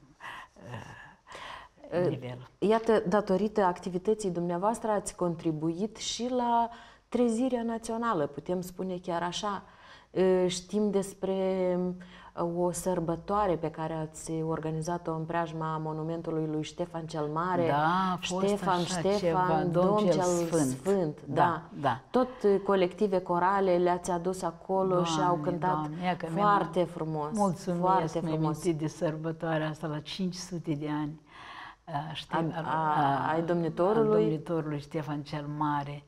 uh, nivel. Iată, datorită activității dumneavoastră ați contribuit și la trezirea națională, putem spune chiar așa. Știm despre o sărbătoare pe care ați organizat-o în preajma monumentului lui Ștefan cel Mare. Da, Ștefan, așa, Ștefan, ceva, Domn cel Sfânt. Sfânt. Da, da, da. Tot colective corale le-ați adus acolo, Doamne, și au cântat Doamne, foarte frumos. Mulțumesc, foarte frumos. Mi-am de sărbătoarea asta la cinci sute de ani. Știm, a, a, ai domnitorului? A domnitorului Ștefan cel Mare.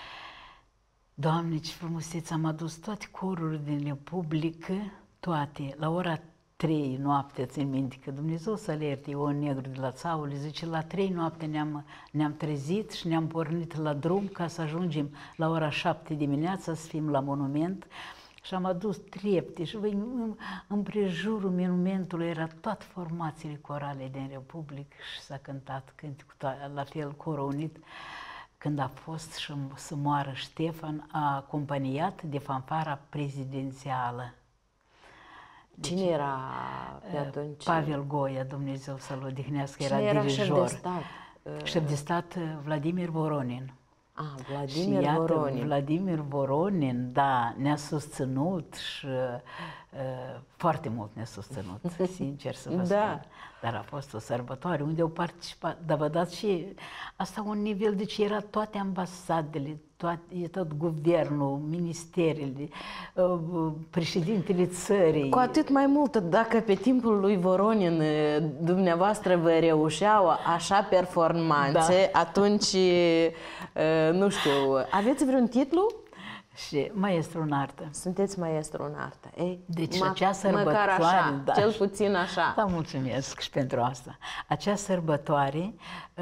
Doamne, ce frumusețe! Am adus toate corurile din Republică, toate, la ora trei noapte, țin minte că Dumnezeu să alerte, Ion Negru de la Țaule, zice, la trei noapte ne-am ne-am trezit și ne-am pornit la drum ca să ajungem la ora șapte dimineața, să fim la monument. Și am adus trepte și în împrejurul monumentului era toate formațiile corale din Republică și s-a cântat cânticul, la fel, corul unit. Când a fost și să moară Ștefan, a acompaniat de fanfara prezidențială. Cine deci, era pe atunci? Pavel Goia, Dumnezeu să-l odihnească, era, era dirijor. Șef de stat? Șef de stat Vladimir Voronin. Ah, Vladimir și iată, Voronin. Vladimir Voronin, da, ne-a susținut și uh, foarte mult ne-a susținut, sincer să vă da. spun. Dar a fost o sărbătoare unde au participat, dar vă dați și asta un nivel, deci era toate ambasadele, toate, tot guvernul, ministerele, uh, președintele țării. Cu atât mai mult, dacă pe timpul lui Voronin dumneavoastră vă reușeau așa performanțe, da. atunci, uh, nu știu, aveți vreun titlu? Și maestru în artă. Sunteți maestru în artă. Ei, deci acea sărbătoare, măcar așa, da, cel puțin așa. Da, mulțumesc și pentru asta. Acea sărbătoare,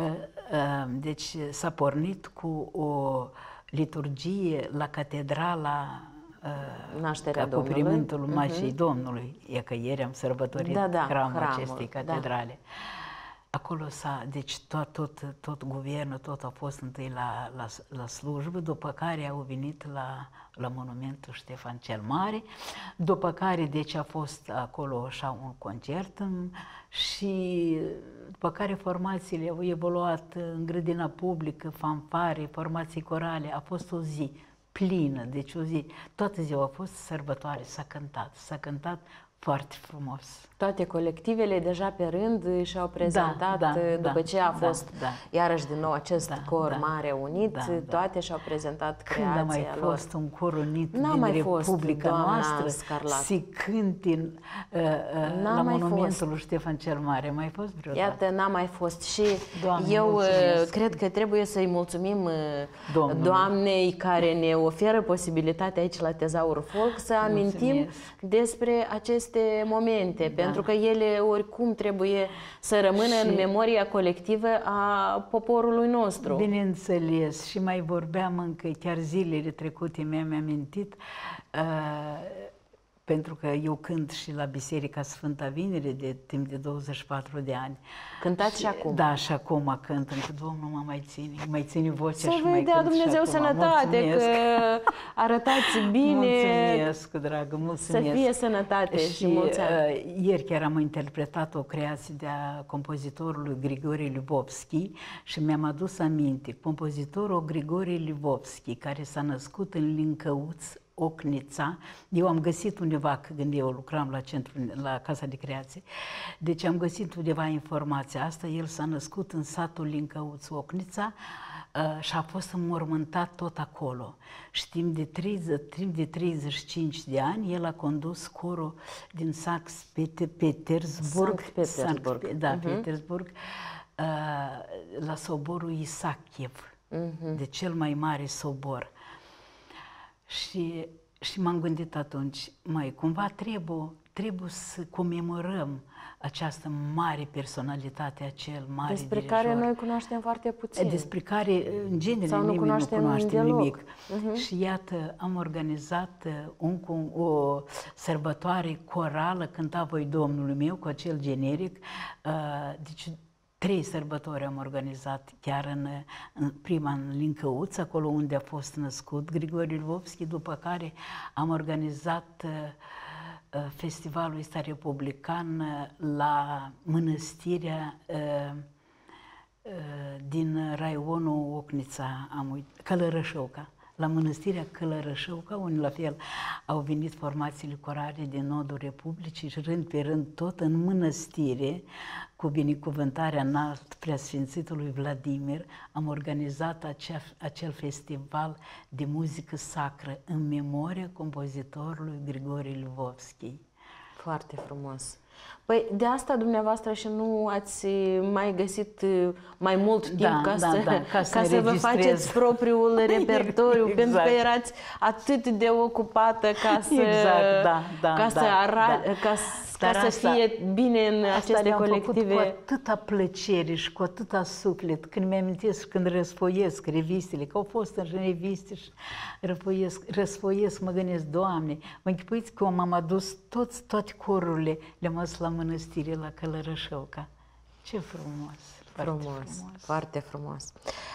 deci s-a pornit cu o liturgie la catedrala Nașterea Acoperământul Domnului. Maicii uh-huh. Domnului. E că ieri am sărbătorit da, da, hramul, hramul acestei catedrale. Da. Acolo s-a, deci tot, tot, tot guvernul, tot a fost întâi la, la, la slujbă, după care au venit la, la monumentul Ștefan cel Mare, după care deci a fost acolo așa un concert și după care formațiile au evoluat în grădina publică, fanfare, formații corale, a fost o zi plină, deci o zi, toată ziua a fost sărbătoare, s-a cântat, s-a cântat foarte frumos. Toate colectivele deja pe rând și-au prezentat, da, da, după da, ce a fost da, da. iarăși din nou acest da, cor da, mare unit, da, da. toate și-au prezentat creația Când a mai lor. fost un cor unit din mai Republica fost, noastră Scarlat. să cânte uh, uh, la monumentul lui Ștefan cel Mare? Mai fost vreodată? Iată, n-a mai fost și Doamne, eu mulțumesc. cred că trebuie să-i mulțumim Domnului. Doamnei care ne oferă posibilitatea aici la Tezaur Folk să amintim mulțumesc. despre aceste momente, da. pentru că ele oricum trebuie să rămână și în memoria colectivă a poporului nostru. Bineînțeles, și mai vorbeam încă, chiar zilele trecute mi-am amintit, uh, pentru că eu cânt și la Biserica Sfânta Vinere de timp de douăzeci și patru de ani. Cântați și, și acum? Da, și acum cânt, încă Domnul mă mai ține, mai ține vocea să și mai cânt. Să vă dea Dumnezeu sănătate, că arătați bine. Mulțumesc, dragă, mulțumesc. Să fie sănătate și, și mulți ani. Ieri chiar am interpretat o creație de-a compozitorului Grigore Lvovsky și mi-am adus aminte, compozitorul Grigore Lvovsky, care s-a născut în Lincăuț, Ocnița. Eu am găsit undeva, când eu lucram la centru, la Casa de Creație, deci am găsit undeva informația asta. El s-a născut în satul Lincăuț, Ocnița, uh, și a fost înmormântat tot acolo. Și timp de, treizeci, timp de treizeci și cinci de ani, el a condus corul din Sankt Petersburg, Petersburg. da, uh-huh. Petersburg, uh, la soborul Isakiev, uh-huh. de cel mai mare sobor. Și, și m-am gândit atunci, mai cumva trebuie, trebuie să comemorăm această mare personalitate, acel mare despre dirijor, care noi cunoaștem foarte puțin. Despre care, în genere, sau nu nimeni cunoaștem, nu cunoaște nimic. Uh-huh. Și iată, am organizat un, o sărbătoare corală, Cânta voi Domnului meu, cu acel generic. Deci, trei sărbători am organizat, chiar în, în prima în Lincăuț, acolo unde a fost născut Grigore Lvovsky, după care am organizat uh, festivalul ăsta republican la mănăstirea uh, uh, din raionul Ocnița, am uit, Călărășăuca. La mănăstirea Călărășăuca, unde la fel au venit formațiile corale din nordul Republicii și rând pe rând tot în mănăstire, cu binecuvântarea înalt preasfințitului Vladimir, am organizat acea, acel festival de muzică sacră în memoria compozitorului Grigore Lvovsky. Foarte frumos. Păi de asta dumneavoastră și nu ați mai găsit mai mult timp da, ca, da, să, da, ca să, ca să vă faceți propriul repertoriu, exact. Pentru că erați atât de ocupată ca să, exact, da, da, ca da, să, ara, da. ca, ca să asta, fie bine în aceste colective. Cu atâta plăcere și cu atâta suflet, când mi-amintesc, când răsfoiesc revistele, că au fost în reviste și răsfoiesc, răsfoiesc, mă gândesc, Doamne, mă închipuiți că m-am adus toți, toate corurile, le-am adus la mănăstire, la Călărășăuca. Ce frumos! Frumos, foarte frumos. Foarte frumos.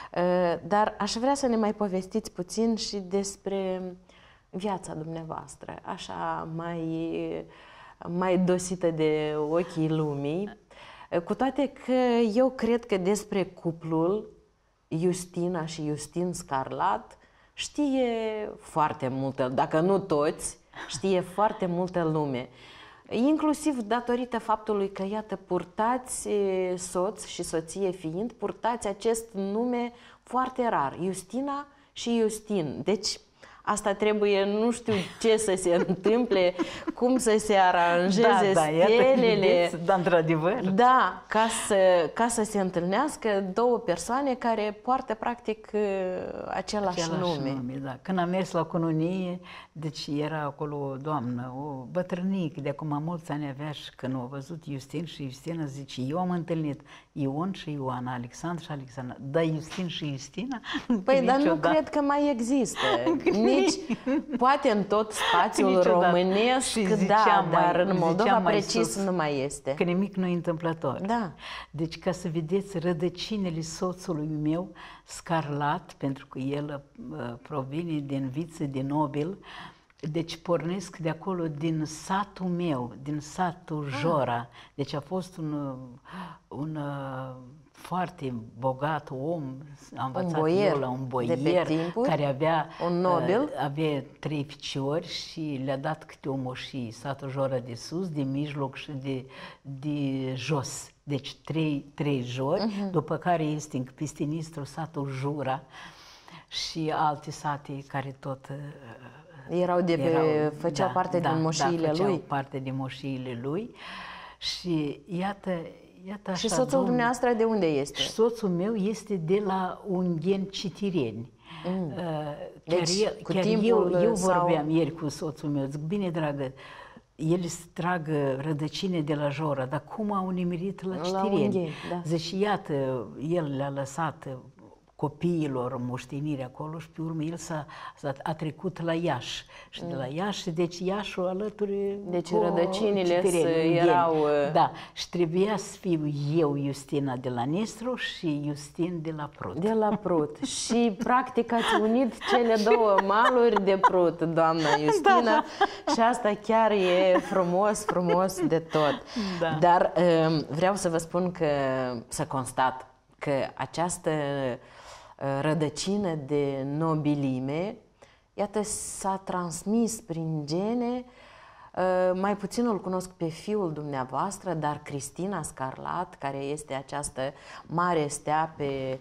Dar aș vrea să ne mai povestiți puțin și despre viața dumneavoastră, așa mai, mai dosită de ochii lumii, cu toate că eu cred că despre cuplul Justina și Justin Scarlat știe foarte multă, dacă nu toți, știe foarte multă lume. Inclusiv datorită faptului că, iată, purtați, soț și soție fiind, purtați acest nume foarte rar, Justina și Justin. Deci, asta trebuie, nu știu ce să se întâmple, cum să se aranjeze da, da, stelele. Da, într-adevăr. Da, ca să, ca să se întâlnească două persoane care poartă practic același, același nume. nume da. Când am mers la cununie, deci era acolo o doamnă, o bătrânică, de acum mulți ani avea, și când au văzut Justin și Justina, zice, eu am întâlnit Ion și Ioana, Alexandru și Alexandra, dar Justin și Justina? Păi, dar nu cred că mai există. Nici, poate în tot spațiul românesc, da, dar în Moldova precis sus, nu mai este. Că nimic nu e întâmplător. Da. Deci, ca să vedeți rădăcinile soțului meu, Scarlat, pentru că el uh, provine din viță de nobil, deci pornesc de acolo din satul meu, din satul Jora. Deci a fost un, un uh, foarte bogat om, am învățat un boier, eu la un boier care avea, un nobil. Uh, avea trei ficiori și le-a dat câte o moșie, satul Jora de sus, de mijloc și de, de jos. Deci trei, trei jori, uh-huh. după care este peste Nistru satul Jura și alte sate care tot uh, erau de pe, erau, făceau da, parte da, din moșiile da, făceau lui. parte din moșiile lui și iată, iată așa. Și soțul domn, dumneavoastră de unde este? Și soțul meu este de la Ungheni Citireni. Mm. Uh, deci, chiar el, cu chiar timpul eu, eu sau... vorbeam ieri cu soțul meu, zic, bine, dragă, el îți tragă rădăcine de la Jora, dar cum au nimerit la Citireni? La Ungheni, da. Zice, iată, el le-a lăsat copiilor moștenire acolo și pe urmă el s-a, a trecut la Iași. Și de la Iași, deci Iașul alături Deci cu rădăcinile Citereni, erau... Da, și trebuia să fiu eu, Justina de la Nistru și Justin de la Prut. De la Prut. Și practic ați unit cele două maluri de Prut, doamna Justina. Da. Și asta chiar e frumos, frumos de tot. Da. Dar vreau să vă spun că, să constat că această rădăcină de nobilime, iată, s-a transmis prin gene. Mai puțin îl cunosc pe fiul dumneavoastră, dar Cristina Scarlat, care este această mare stea pe,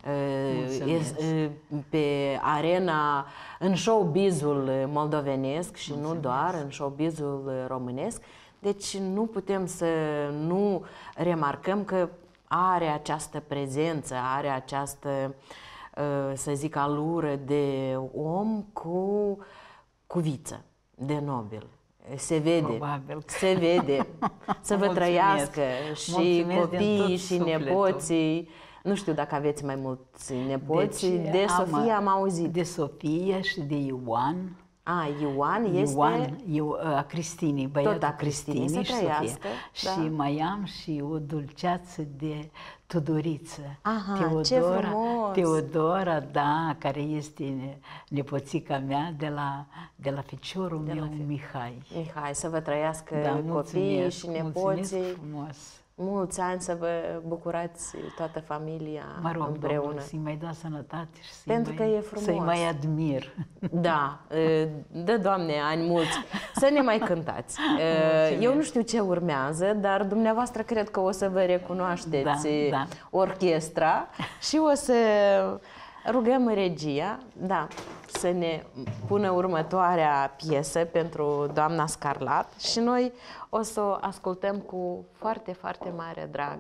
pe arena, în showbizul moldovenesc și Mulțumesc. Nu doar, în showbizul românesc. Deci nu putem să nu remarcăm că are această prezență, are această, să zic, alură de om cu cuviță, de nobil. Se vede, Probabil. se vede. Să vă trăiască și Mulțumesc copiii și sufletul. Nepoții. Nu știu dacă aveți mai mulți nepoți. Deci, de Sofia am, am auzit. De Sofia și de Ioan. A, Ioan este... Ioan, eu, a Cristinii, băiatul Tot a Cristinii, să trăiască. Da. Și mai am și o dulceață de Tudoriță. Aha, Teodora, ce frumos! Teodora, da, care este nepoțica mea de la, de la ficiorul de meu, la fi... Mihai. Mihai, să vă trăiască da, copiii și nepoții. Frumos. Mulți ani să vă bucurați toată familia mă rog, împreună. Domnul, să-i mai dea sănătate și să-i Pentru mai, că e frumos. Să-i mai admir. Da, dă Doamne ani mulți. Să ne mai cântați. Eu nu știu ce urmează, dar dumneavoastră cred că o să vă recunoașteți da, da. orchestra și o să rugăm regia, da, să ne pună următoarea piesă pentru doamna Scarlat și noi o să o ascultăm cu foarte, foarte mare drag.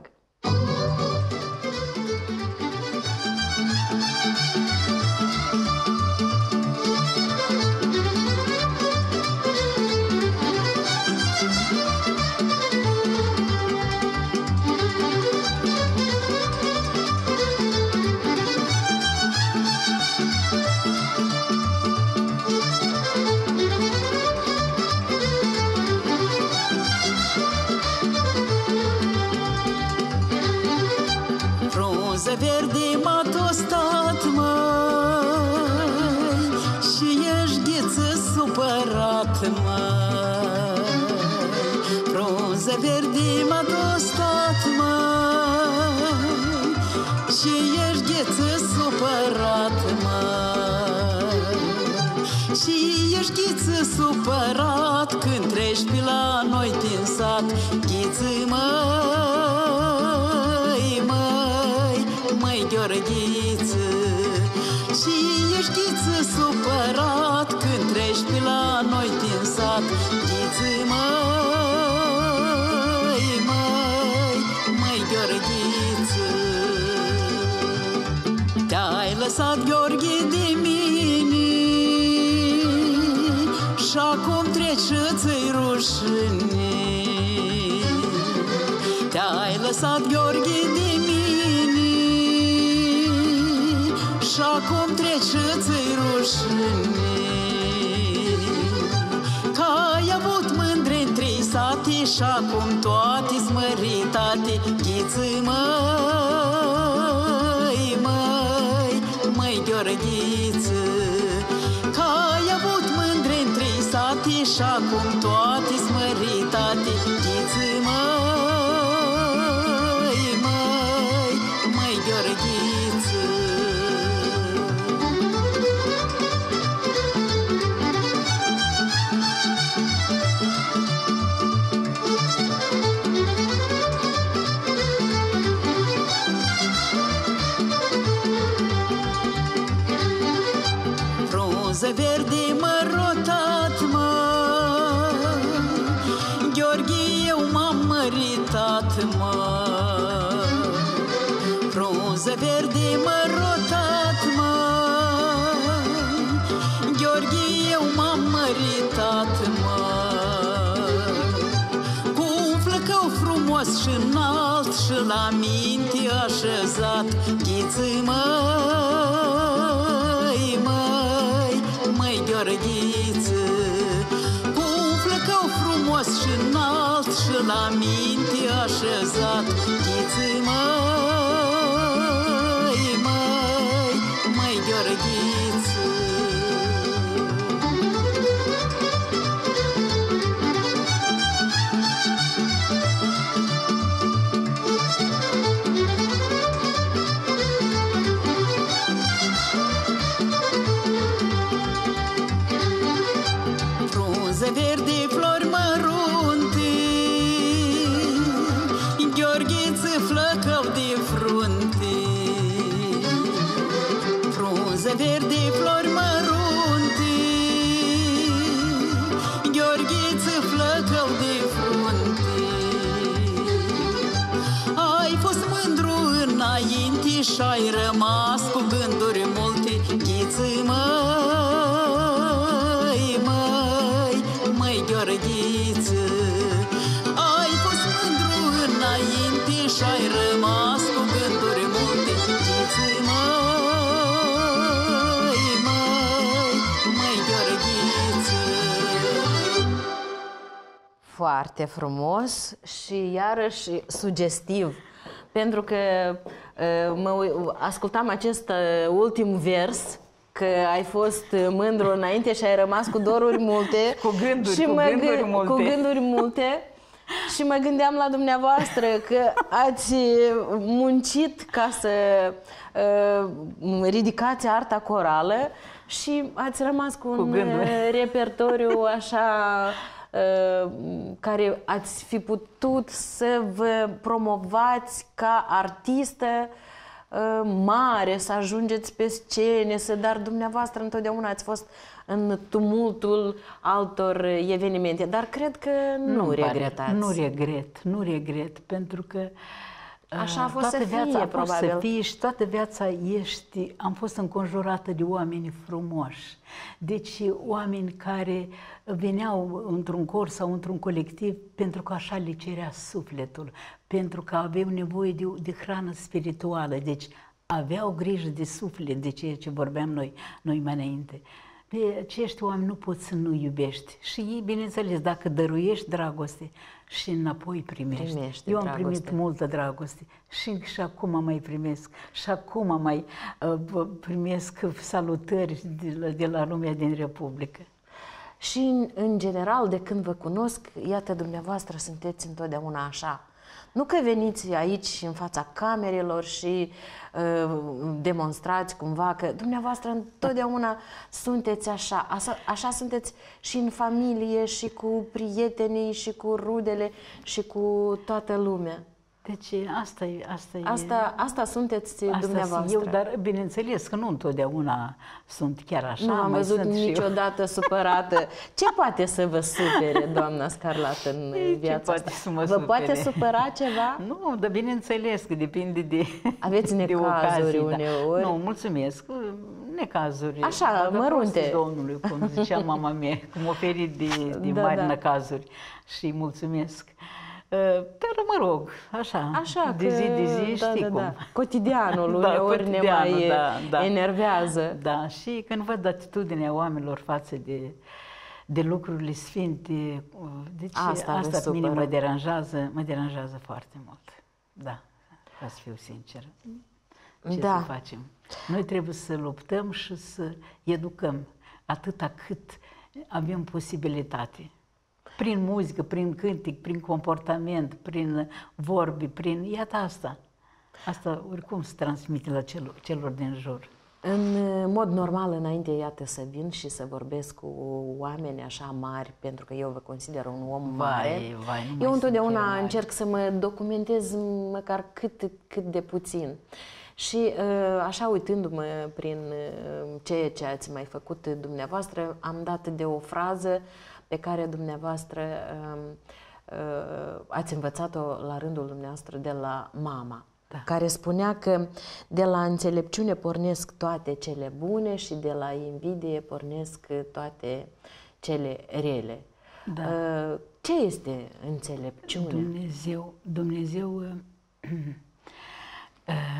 Verde m-a tostat, măi, și ești gheță supărat, măi. Frunză verde m-a tostat, măi, și ești gheță supărat, măi. Și ești gheță supărat când treci pe la noi din sat, gheță, măi, măi, măi, Gheorghiță. Și ești ghiță supărat când treci pe la noi din sat, ghiță, măi, măi, măi, Gheorghiță. Te-ai lăsat, Gheorghe, de mine și acum treci și-ți-i rușine. Te-ai lăsat, Gheorghe, de mine și acum treci și-ți-i rușine. Că ai avut mândre în trei sate și acum toate smăritate, ghiță, măi, măi, măi, Gheorghiță. Că ai avut mândre în trei sate și acum toate smăritate, ghiță, măi, măi, măi, Gheorghiță. Frunză verde m-a rotat, măi, Gheorghe, eu m-am măritat, măi. Frunză verde m-a rotat, măi, Gheorghe, eu m-am măritat, măi. Cu un flăcău frumos și înalt și la minte așezat, ghiță, măi, Gheorghiță, cu un flăcău frumos și înalt și la minte așezat. Ghiță, măi, măi, măi, Gheorghiță. Frunze verde, flori mărunte, Gheorghiță, flăcău de frunte. Frunze verde, flori mărunte, Gheorghiță, flăcău de frunte. Ai fost mândru înainte și-ai rămas cu gânduri multe. Ghiță, măi, măi, măi, Gheorghiță, ai fost mândru înainte și-ai rămas cu gânduri multe. Ghiță, măi, măi, măi, Gheorghiță. Foarte frumos și iarăși sugestiv, pentru că uh, mă ascultam acest uh, ultim vers, că ai fost mândru înainte și ai rămas cu doruri multe. Cu gânduri, și cu mă gânduri gâ- multe. Cu gânduri multe. Și mă gândeam la dumneavoastră că ați muncit ca să uh, ridicați arta corală și ați rămas cu, Cu un gânduri. repertoriu așa uh, care ați fi putut să vă promovați ca artistă uh, mare, să ajungeți pe scene, să, dar dumneavoastră întotdeauna ați fost în tumultul altor evenimente, dar cred că nu, nu regretați. Nu regret, nu regret, pentru că așa a fost toată să fie, viața a fost probabil. să fie și toată viața ești, am fost înconjurată de oameni frumoși, deci oameni care veneau într-un cor sau într-un colectiv pentru că așa le cerea sufletul, pentru că aveau nevoie de, de hrană spirituală, deci aveau grijă de suflet, de ceea ce vorbeam noi, noi mai înainte. Pe acești oameni nu poți să nu iubești. Și ei, bineînțeles, dacă dăruiești dragoste și înapoi primești. Primești Eu am dragoste. primit multă dragoste și, și acum mai primesc. Și acum mai uh, primesc salutări de la, de la lumea din Republică. Și în, în general, de când vă cunosc, iată, dumneavoastră sunteți întotdeauna așa. Nu că veniți aici în fața camerelor și uh, demonstrați cumva că dumneavoastră întotdeauna sunteți așa. așa. Așa sunteți și în familie, și cu prietenii, și cu rudele, și cu toată lumea. Deci asta e... Asta, Asta, asta sunteți e, asta dumneavoastră. eu, dar bineînțeles că nu întotdeauna sunt chiar așa. Nu am mai văzut sunt și eu. niciodată supărată. Ce poate să vă supere, doamna Scarlată, în Ei, viața ce poate asta? să mă Vă poate supere? supăra ceva? Nu, dar bineînțeles că depinde de Aveți de necazuri ocazii, da. uneori? Nu, mulțumesc. Necazuri. Așa, dar mărunte. prostii Domnului, cum zicea mama mea, cum oferit de, de Da, mari da. necazuri. Și mulțumesc. Dar mă rog, așa, Așa de că, zi de zi, da, știi da, cum. da. Cotidianul Da, uneori cotidianul, ne mai da, da. enervează. Da, și când văd atitudinea oamenilor față de, de lucrurile sfinte, deci Asta vă asta pe mine supără. mă deranjează, mă deranjează foarte mult. Da, ca să fiu sinceră. Ce Da. să facem? Noi trebuie să luptăm și să educăm atâta cât avem posibilitate. Prin muzică, prin cântic, prin comportament, prin vorbi, prin... Iată asta. Asta oricum se transmite la celor, celor din jur. În mod normal, înainte, iată, să vin și să vorbesc cu oameni așa mari, pentru că eu vă consider un om Vai, mare, vai, nu mai eu sunt întotdeauna chiar mari. încerc să mă documentez măcar cât, cât de puțin. Și așa, uitându-mă prin ceea ce ați mai făcut dumneavoastră, am dat de o frază pe care dumneavoastră ați învățat-o la rândul dumneavoastră de la mama. Da. Care spunea că de la înțelepciune pornesc toate cele bune și de la invidie pornesc toate cele rele. Da. Ce este înțelepciune? Dumnezeu, Dumnezeu,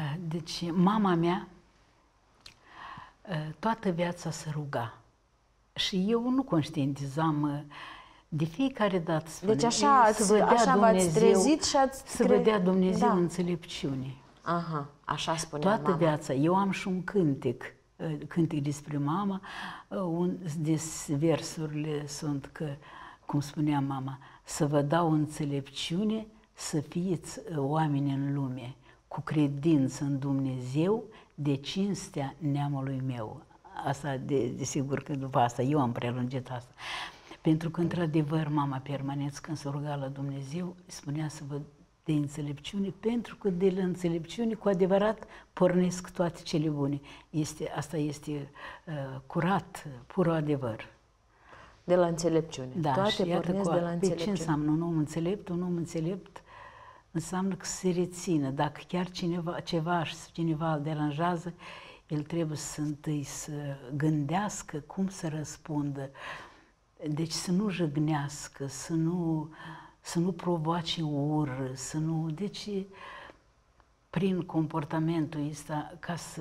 deci mama mea toată viața se ruga. Și eu nu conștientizam de fiecare dată. Spune, deci așa, ați, așa v-ați trezit și ați... Să vă dea Dumnezeu da. înțelepciune. Aha, așa spunea Toată mama. viața. Eu am și un cântec, cântec despre mama, un, des versurile sunt că, cum spunea mama, să vă dau înțelepciune, să fiți oameni în lume, cu credință în Dumnezeu, de cinstea neamului meu. Asta, de, desigur că după asta, eu am prelungit asta. Pentru că, într-adevăr, mama permanent, când se ruga la Dumnezeu, spunea să vă de înțelepciune, pentru că de la înțelepciune, cu adevărat, pornesc toate cele bune. Este, asta este uh, curat, pur adevăr. De la înțelepciune. Da, toate și iată pornesc cu, de la înțelepciune. Pe ce înseamnă un om înțelept? Un om înțelept înseamnă că se rețină. Dacă chiar cineva, ceva și cineva îl deranjează, el trebuie să întâi să gândească cum să răspundă. Deci să nu jăgnească, să nu, să nu provoace ură, să nu... Deci, prin comportamentul ăsta, ca să,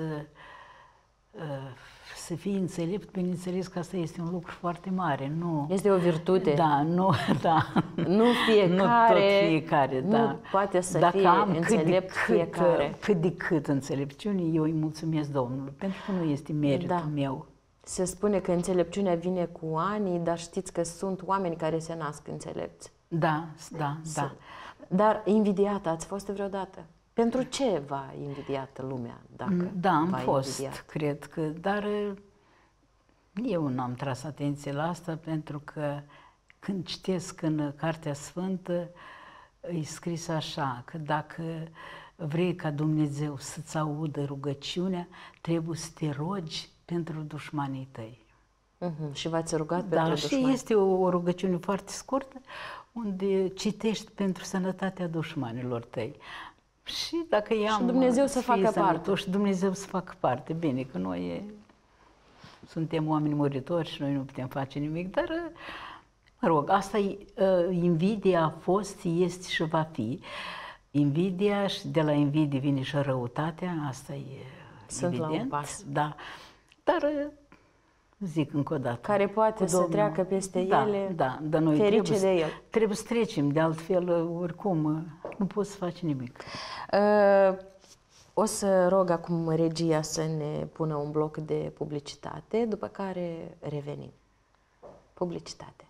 să fii înțelept, bineînțeles că asta este un lucru foarte mare. Nu, este o virtute. Da, nu, da. Nu fiecare, nu tot fiecare, nu da. poate să Dacă fie am înțelept cât de cât, fiecare. Cât de cât înțelepciune, eu îi mulțumesc Domnului, pentru că nu este meritul da. meu. Se spune că înțelepciunea vine cu ani, dar știți că sunt oameni care se nasc înțelepți. Da, da, da. Dar invidiată ați fost vreodată? Pentru ce v-a invidiat lumea? Dacă da, am fost, invidiat? cred că, dar eu nu am tras atenție la asta, pentru că când citesc în Cartea Sfântă, e scris așa, că dacă vrei ca Dumnezeu să-ți audă rugăciunea, trebuie să te rogi pentru dușmanii tăi. Uh-huh. Și v-ați rugat da, pentru și dușmani? este o, o rugăciune foarte scurtă, unde citești pentru sănătatea dușmanilor tăi. Și dacă i-am... Și Dumnezeu să facă parte. Și Dumnezeu să facă parte. Bine, că noi suntem oameni muritori și noi nu putem face nimic, dar, mă rog, asta e, invidia a fost, este și va fi. Invidia, și de la invidie vine și răutatea, asta e Sunt evident. la un pas. Da. Dar zic încă o dată. Care poate să Domnul, treacă peste da, ele, da, dar noi ferice trebuie, de el. Trebuie să trecem, de altfel, oricum, nu poți să faci nimic. Uh, o să rog acum regia să ne pună un bloc de publicitate, după care revenim. Publicitate.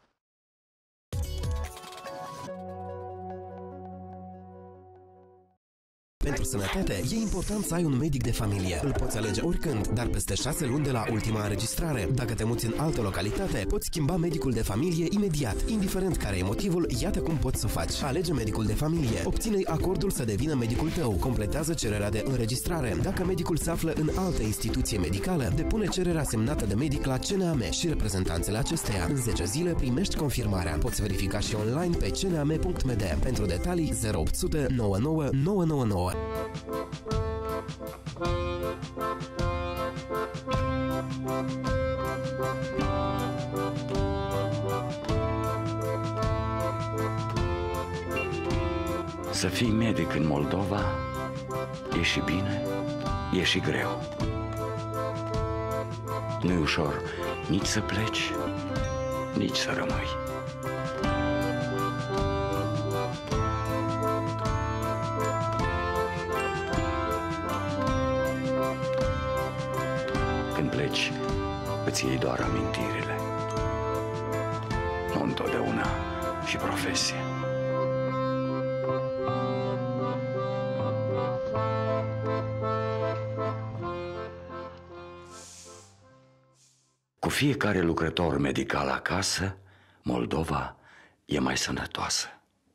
Pentru sănătate, e important să ai un medic de familie. Îl poți alege oricând, dar peste șase luni de la ultima înregistrare. Dacă te muți în altă localitate, poți schimba medicul de familie imediat. Indiferent care e motivul, iată cum poți să o faci. Alege medicul de familie. Obține-i acordul să devină medicul tău. Completează cererea de înregistrare. Dacă medicul se află în altă instituție medicală, depune cererea semnată de medic la C N A M și reprezentanțele acesteia. În zece zile primești confirmarea. Poți verifica și online pe c n a m punct m d. Pentru detalii zero opt zero zero nouă nouă nouă nouă nouă. Să fii medic în Moldova e și bine, e și greu. Nu-i ușor nici să pleci, nici să rămâi. Când pleci, îți iei doar amintirile, nu întotdeauna și profesie. Cu fiecare lucrător medical acasă, Moldova e mai sănătoasă.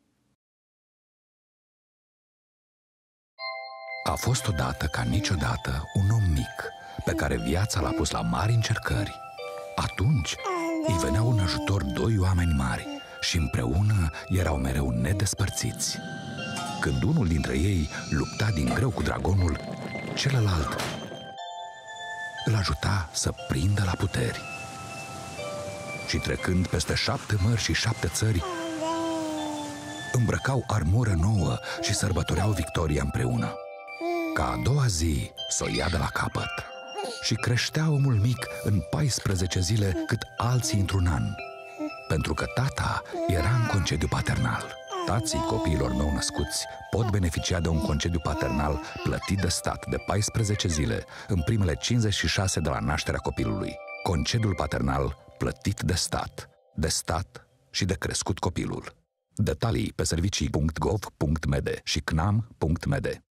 A fost odată ca niciodată un om mic pe care viața l-a pus la mari încercări. Atunci îi veneau în ajutor doi oameni mari și împreună erau mereu nedespărțiți. Când unul dintre ei lupta din greu cu dragonul, celălalt îl ajuta să prindă la puteri. Și trecând peste șapte mări și șapte țări, îmbrăcau armură nouă și sărbătoreau victoria împreună. Ca a doua zi s-o ia de la capăt și creștea omul mic în paisprezece paisprezece zile cât alții într-un an, pentru că tata era în concediu paternal. Tații copiilor nou născuți pot beneficia de un concediu paternal plătit de stat de paisprezece zile în primele cincizeci și șase de la nașterea copilului. Concediul paternal plătit de stat, de stat și de crescut copilul. Detalii pe servicii punct gov punct m d și c n a m punct m d.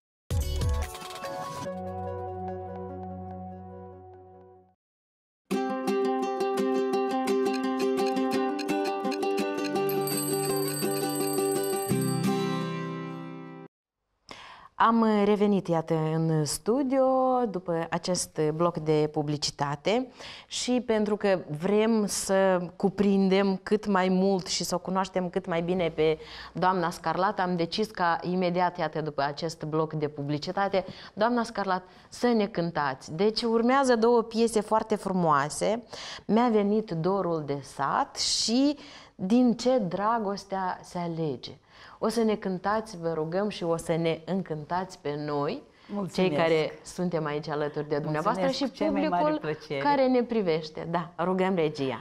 Am revenit, iată, în studio după acest bloc de publicitate și pentru că vrem să cuprindem cât mai mult și să o cunoaștem cât mai bine pe doamna Scarlat, am decis ca imediat, iată, după acest bloc de publicitate, doamna Scarlat, să ne cântați. Deci urmează două piese foarte frumoase, Mi-a venit dorul de sat și Din ce dragostea se alege. O să ne cântați, vă rugăm, și o să ne încântați pe noi, mulțumesc, cei care suntem aici alături de dumneavoastră, mulțumesc, și publicul care ne privește. Da, rugăm regia.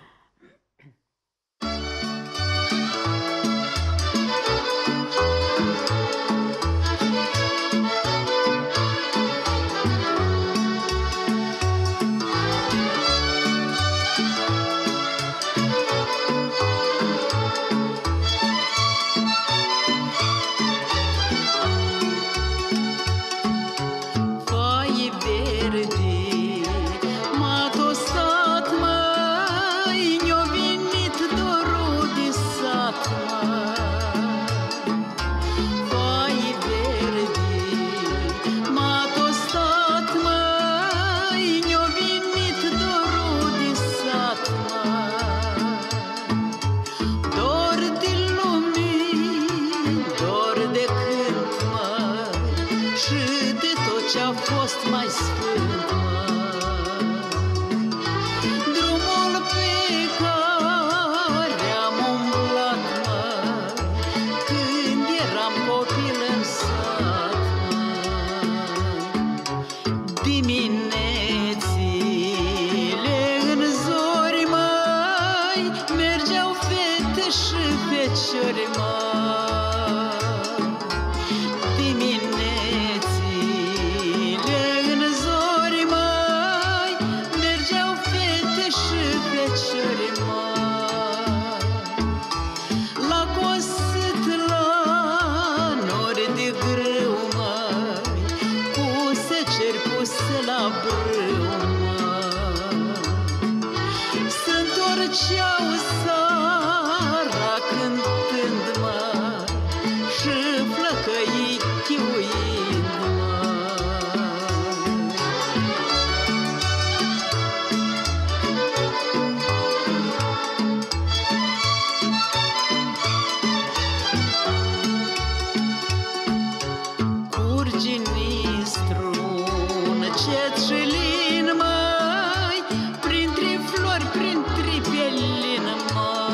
Printre flori, printre pielin, mă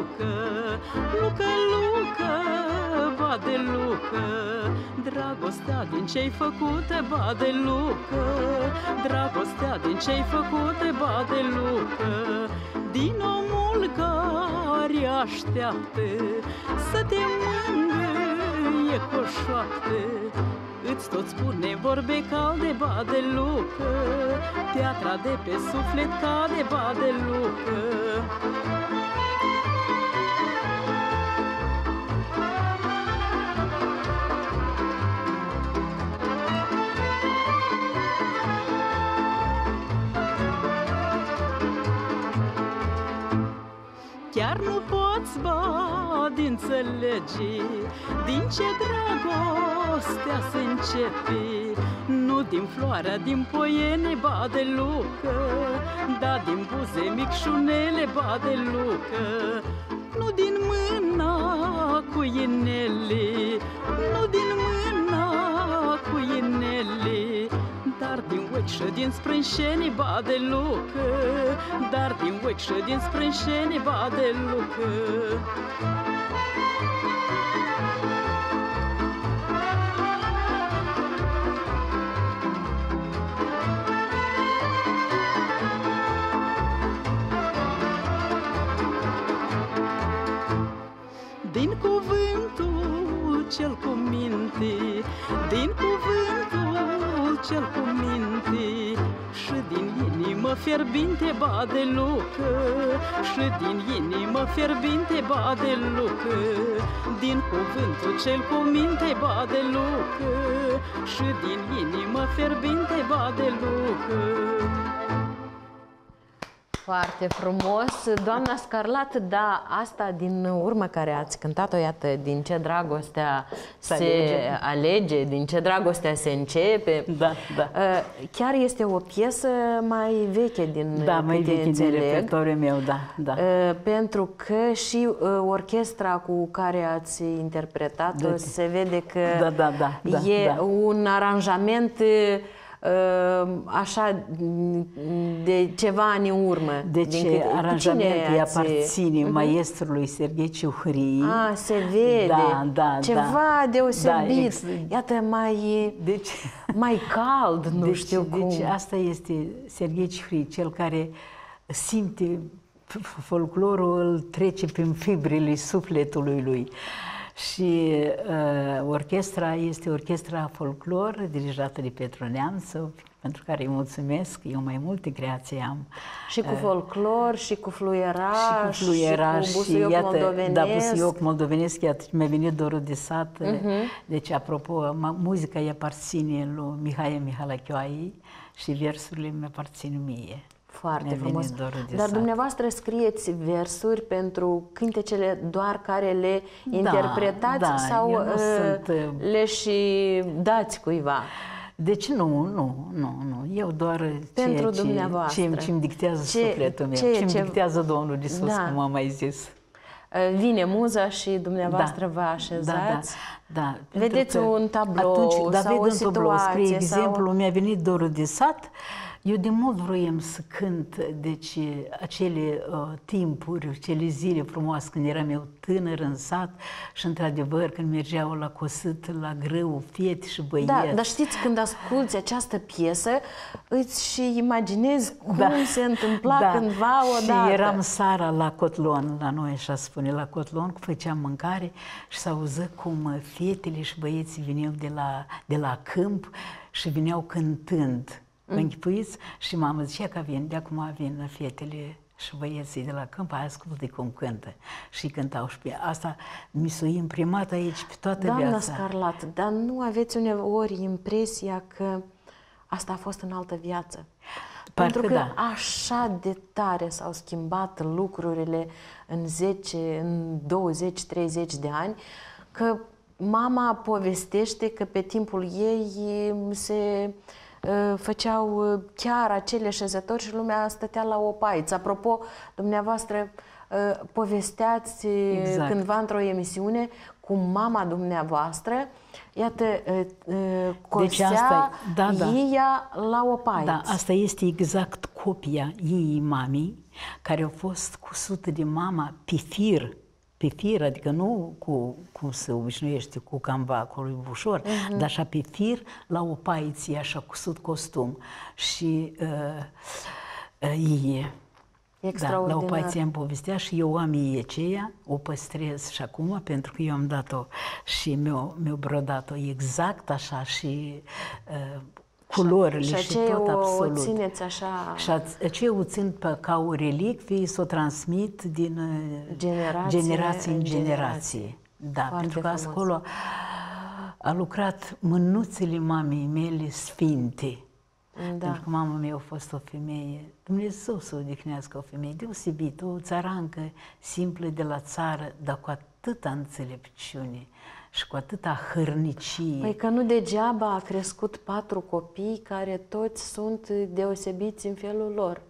Lucă, Lucă, Lucă, bade Lucă, dragostea din ce-ai făcute, bade Lucă, dragostea din ce-ai făcute, bade Lucă, din omul care așteaptă să te mângâie cu o șoaptă. Îți tot spune vorbe calde, bade Lucă, piatra de pe suflet cade, bade Lucă. Chiar nu poți, bade, înțelege din ce dragostea se începe, nu din floarea din poiene, bade Lucă, dar din buze micșunele, bade Lucă, nu din mâna cu inele, nu din mâna cu inele, dar din ochi și din sprânșeni, bade Lucă, dar din ochi și din sprânșeni, bade Lucă. Din cuvântul cel cu minte, din cuvântul cel cu minte, și din inimă fierbinte, bade Lucă, și din inimă fierbinte, bade Lucă, din cuvântul cel cu minte, bade Lucă, și din inimă fierbinte, bade Lucă. Foarte frumos, doamna Scarlat, da, asta din urmă care ați cântat-o, iată, din ce dragostea se, se alege. alege, din ce dragostea se începe. Da, da. Chiar este o piesă mai veche din Da, mai veche din repertoriul meu, da, da. Pentru că și orchestra cu care ați interpretat-o, da, se vede că da, da, da, da, e da. un aranjament așa de ceva ani în urmă. Deci aranjamentul îi aparține uh-huh. maestrului Serghei Ciuhrii. Ah, se vede. Da, da, ceva da. deosebit. Da, ex... Iată, mai, deci, mai cald, nu deci, știu cum. Deci asta este Serghei Ciuhrii, cel care simte folclorul, îl trece prin fibrele sufletului lui. Și uh, orchestra este orchestra folclor dirijată de Petru Neamță, pentru care îi mulțumesc. Eu mai multe creații am. Și cu folclor, uh, și cu fluieraș, și cu, fluieraș, și cu busuioc și, iată, moldovenesc. Da, busuioc moldovenesc, iată, mi-a venit dorul de sat. Uh-huh. Deci, apropo, muzica îi aparține lui Mihai Mihalachioai și versurile mi aparțin mie. Foarte frumos. Dar dumneavoastră scrieți versuri pentru cântecele doar care le da, interpretați da, sau uh, sunt... le și dați cuiva? Deci nu, nu, nu, nu. Eu doar pentru ceea dumneavoastră. ce, ce îmi dictează ce, sufletul meu, ce, ce îmi dictează Domnul de sus, da. Cum am mai zis. Vine muza și dumneavoastră da, vă așezați. Da, da, da. Vedeți un tablou atunci, da, sau o situație. Tablou, spre exemplu, sau... mi-a venit dorul de sat. Eu de mult vroiam să cânt, deci, acele uh, timpuri, acele zile frumoase când eram eu tânăr în sat și, într-adevăr, când mergeau la cosât, la grâu, fete și băieți. Da, dar știți, când asculți această piesă, îți și imaginezi cum da, se întâmpla da. cândva odată. Și eram seara la cotlon, la noi așa spune, la cotlon, făceam mâncare și s-auză cum fetele și băieții veneau de la, de la câmp și veneau cântând. Vă închipuiți? Și mama zicea că vin, de acum vin fetele și băieții de la câmp, hai ascultă cum cântă. Și cântau și pe asta mi s-a imprimat aici pe toată Doamna viața. Scarlat, dar nu aveți uneori impresia că asta a fost în altă viață? Parcă Pentru că da. așa de tare s-au schimbat lucrurile în zece, în douăzeci, treizeci de ani, că mama povestește că pe timpul ei se... făceau chiar acele șezători și lumea stătea la o paiță. Apropo, dumneavoastră povesteați exact. cândva într-o emisiune cu mama dumneavoastră, iată, cosea deci asta, da, da. Ieia la o paiță. Da, asta este exact copia ei mamei, care a fost cusută de mama pe fir pe fir, adică nu cu cum se obișnuiește cu canva, cu ușor, uh-huh. dar așa pe fir, la o paiție, așa cusut costum și uh, uh, ie. Da, la o paiție am povestea și eu am ie aceea, o păstrez și acum, pentru că eu am dat-o și mi-au mi brodat-o exact așa și uh, culorile și, și, și tot o absolut. Și țineți așa... Și aceea o țin pe, ca o relicvie, să o transmit din generație, generație în generație. generație. Da, foarte pentru că frumos. Acolo a lucrat mânuțele mamei mele sfinte. Da. Pentru că mama mea a fost o femeie, Dumnezeu să odihnească, o femeie deosebită, o țărancă simplă de la țară, dar cu atâta înțelepciune și cu atâta hărnicie. Păi că nu degeaba a crescut patru copii care toți sunt deosebiți în felul lor.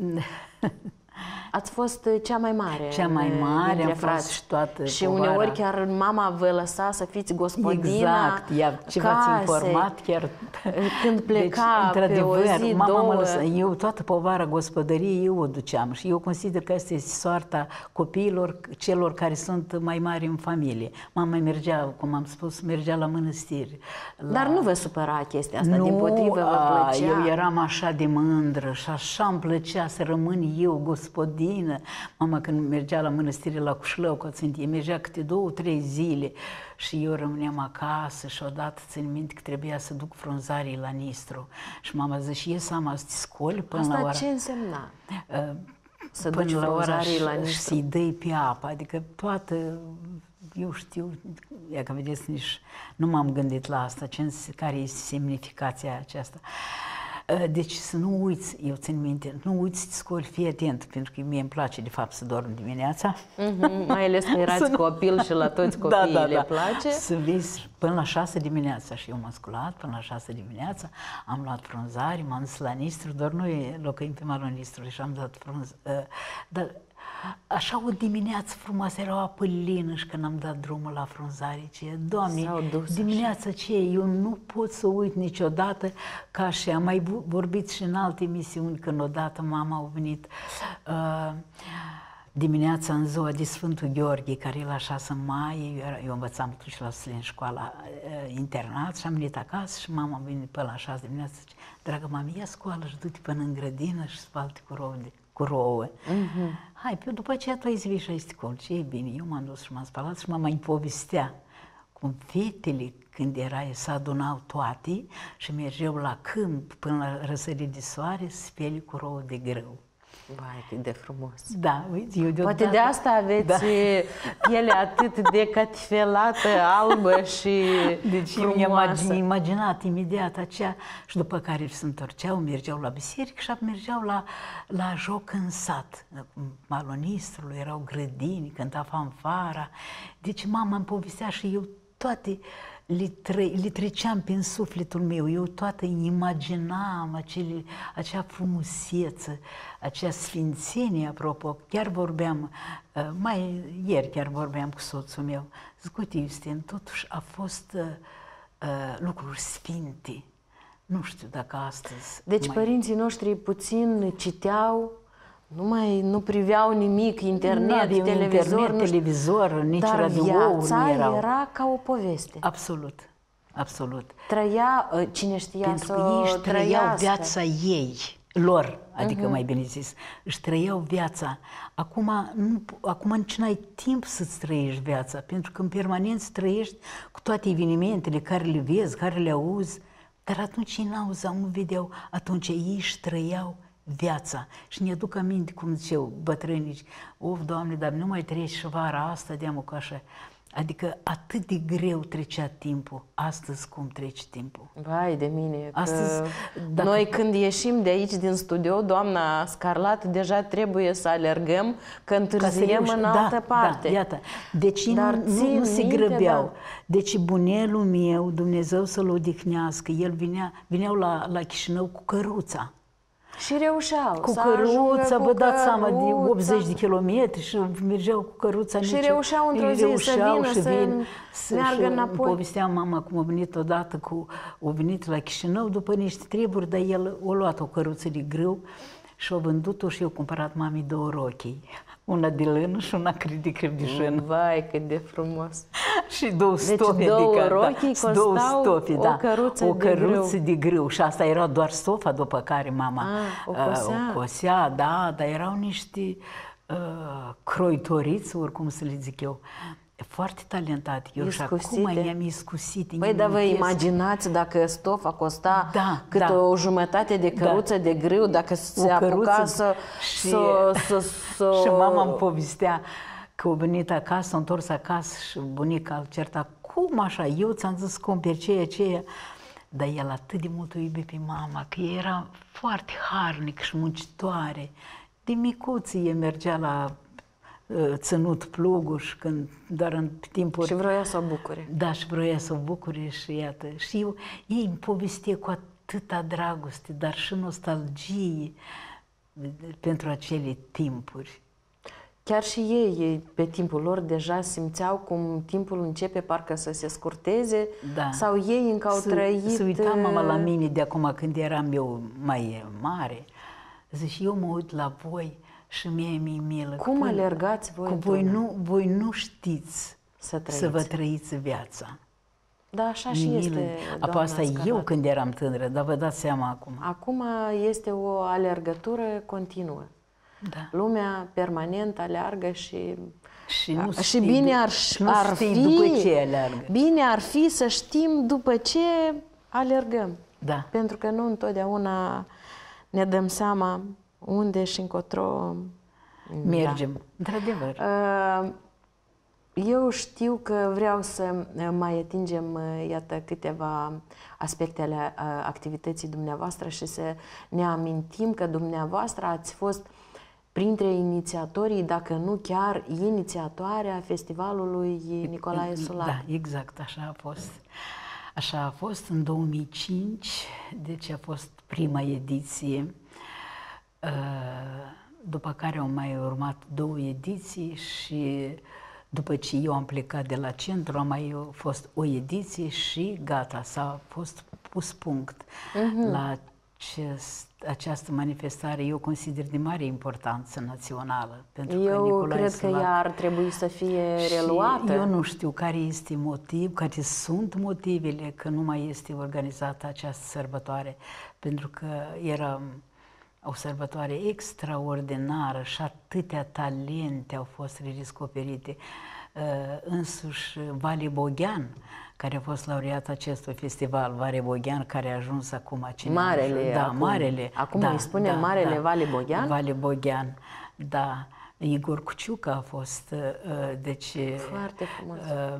Ați fost cea mai mare. Cea mai mare, am fost și toată Și povara. uneori chiar mama vă lăsa să fiți gospodina. Exact, ea ce v-ați informat chiar. Când pleca deci, pe o zi, mama două. Mă lăsa, eu toată povara gospodăriei eu o duceam și eu consider că asta este soarta copiilor celor care sunt mai mari în familie. Mama mergea, cum am spus, mergea la mănăstiri. La... Dar nu vă supăra chestia asta, nu, dimpotrivă vă plăcea. Eu eram așa de mândră și așa îmi plăcea să rămân eu gospodină. Mama când mergea la mănăstire la Cușlău, că țin, mergea câte două, trei zile și eu rămâneam acasă și odată țin minte că trebuia să duc frunzarii la Nistru. Și mama zice, ies ama să te scoli până asta la ora... ce însemna? Uh, să până duci la ora frunzarii la Nistru? Și să-i dai pe apă, adică toată... Eu știu, ia că vedeți, nici nu m-am gândit la asta, ce, care este semnificația aceasta. Deci să nu uiți, eu țin minte, nu uiți să te scoli, fii atent, pentru că mie îmi place de fapt să dorm dimineața. Mm-hmm, mai ales că erați copil și la toți copiii da, da, le da. place. Să vezi până la șase dimineața și eu m-am sculat până la șase dimineața, am luat frunzari, m-am dus la Nistru, doar noi locuim pe malul Nistrului și am dat frunzari. Dar așa o dimineață frumoasă, era o apă lină și când am dat drumul la frunzari, ce, Doamne, dimineața ce eu nu pot să uit niciodată, ca și am mai vorbit și în alte emisiuni, când odată mama a venit uh, dimineața în ziua de Sfântul Gheorghe, care e la șase mai, eu, era, eu învățam și la în școala uh, internat și am venit acasă și mama a venit până la șase dimineața, zice, dragă mami, ia scoală și du-te până în grădină și spală-te cu rouă de cu rouă. Mm-hmm. Hai, pe după aceea tu ai zis și ai scol. Ce e bine, eu m-am dus și m-am spălat și mama îmi povestea cum fetele, când era, să adunau toate și mergeau la câmp până la răsărit de soare să spele cu rouă de grâu. Vai, cât de frumos! Da, uite, eu deodată... Poate de asta aveți da. pielea atât de catifelată, albă și deci frumoasă. Mi-am imaginat imediat aceea și după care se întorceau, mergeau la biserică și mergeau la, la joc în sat. Malul Nistrului, erau grădini, cânta fanfara. Deci mama îmi povestea și eu toate... Le, tre le treceam prin sufletul meu, eu toată imaginam acele, acea frumusețe, acea sfințenie, apropo, chiar vorbeam, mai ieri chiar vorbeam cu soțul meu, zic, uite, Iustin, totuși a fost uh, lucruri sfinte, nu știu dacă astăzi... Deci mai... părinții noștri puțin citeau, nu mai nu priveau nimic, internet, nu televizor, internet, nu televizor, nici dar radio-uri nu erau. Era ca o poveste. Absolut, absolut. Trăia, cine știa pentru să că ei își trăiau trăiască. viața ei, lor, adică uh-huh. mai bine zis, își trăiau viața. Acum, nu, acum nici n-ai timp să-ți trăiești viața, pentru că în permanență trăiești cu toate evenimentele care le vezi, care le auzi, dar atunci ei n-auzeau, nu vedeau, atunci ei își trăiau viața. Și ne aduc aminte, cum ziceau bătrânici, of, Doamne, dar nu mai treci și vara asta, de-amu că așa. Adică atât de greu trecea timpul. Astăzi cum trece timpul? Vai de mine, că Astăzi, dacă... noi când ieșim de aici din studio, doamna Scarlat, deja trebuie să alergăm, că întârziem în altă da, parte. Da, iată. Deci Dar nu, nu, nu se minte, grăbeau. da. Deci bunelul meu, Dumnezeu să-l odihnească, el vinea, vineau la, la Chișinău cu căruța. Și reușeau cu să căruța, cu vă dați seama, de căruța. optzeci de kilometri și mergeau cu căruța. Și nici, reușeau într-o zi reușeau să vină, și să vin, meargă și înapoi. Povestea mama cum a venit odată, cu, a venit la Chișinău după niște treburi, dar el a luat o căruță de grâu și a vândut-o și eu cumpărat mamei două rochii. Una de lână și una de credișână. Vai, cât de frumos! Și două Deci stofe două de rochii costau două stofe, o da. căruță, o de, căruță grâu. de grâu. Și asta era doar stofa după care mama Ah, o uh, cosea. o cosea, da, dar erau niște uh, croitoriți, oricum să le zic eu, foarte talentate. Eu și acum Iscusite. i-am iscusit. Păi, dar vă imaginați dacă stofa costa Da, cât da. o jumătate de căruță Da. de grâu, dacă se O apuca căruță să, și- să, să, să... Și mama îmi povestea că a venit acasă, a întors acasă și bunica îl certa. Cum așa? Eu ți-am zis să cumperi ceea, ceea. Dar el atât de mult o iube pe mama, că era foarte harnic și muncitoare. De micuță el mergea la uh, ținut plugul și când doar în timpul... Și vroia să o bucure. Da, și vroia să o bucure și iată. Și eu, ei îmi povestie cu atâta dragoste, dar și nostalgie pentru acele timpuri. Chiar și ei, pe timpul lor, deja simțeau cum timpul începe parcă să se scurteze, Da. sau ei încă au Să- trăit... Să uita mama la mine de acum când eram eu mai mare. Zice, eu mă uit la voi și mie mi-e milă. Cum Că- alergați voi că în voi turnă? nu, voi nu știți Să trăiți. să vă trăiți viața. Da, așa și Mi-e este, milă. doamna Apoi asta Scarac. eu când eram tânără, dar vă dați seama acum. Acum este o alergătură continuă. Da. Lumea permanent aleargă și... Și, nu și știi bine du- ar, și nu ar știi fi... după ce aleargă. Bine ar fi să știm după ce alergăm. Da. Pentru că nu întotdeauna ne dăm seama unde și încotro Mergem. Într-adevăr. Uh, Eu știu că vreau să mai atingem, iată, câteva aspecte ale uh, activității dumneavoastră și să ne amintim că dumneavoastră ați fost printre inițiatorii, dacă nu chiar inițiatoarea festivalului Nicolae Sulac. Da, exact, așa a fost. Așa a fost în două mii cinci, deci a fost prima ediție, după care au mai urmat două ediții și după ce eu am plecat de la centru, a mai fost o ediție și gata, s-a fost pus punct uh-huh. la acest, această manifestare. Eu consider de mare importanță națională. Pentru eu că Nicolae cred Sulac, că ea ar trebui să fie reluată. eu nu știu care este motiv, care sunt motivele că nu mai este organizată această sărbătoare, pentru că era o sărbătoare extraordinară și atâtea talente au fost redescoperite. Însuși Vali Boghean, care a fost laureat acestui festival, Vali Boghean, care a ajuns acum cine Marele, da, acum. Marele. Acum da, îi spunem da, Marele da. Vali Boghean? Vali Boghean, da. Igor Cuciucă a fost, deci... Foarte frumos.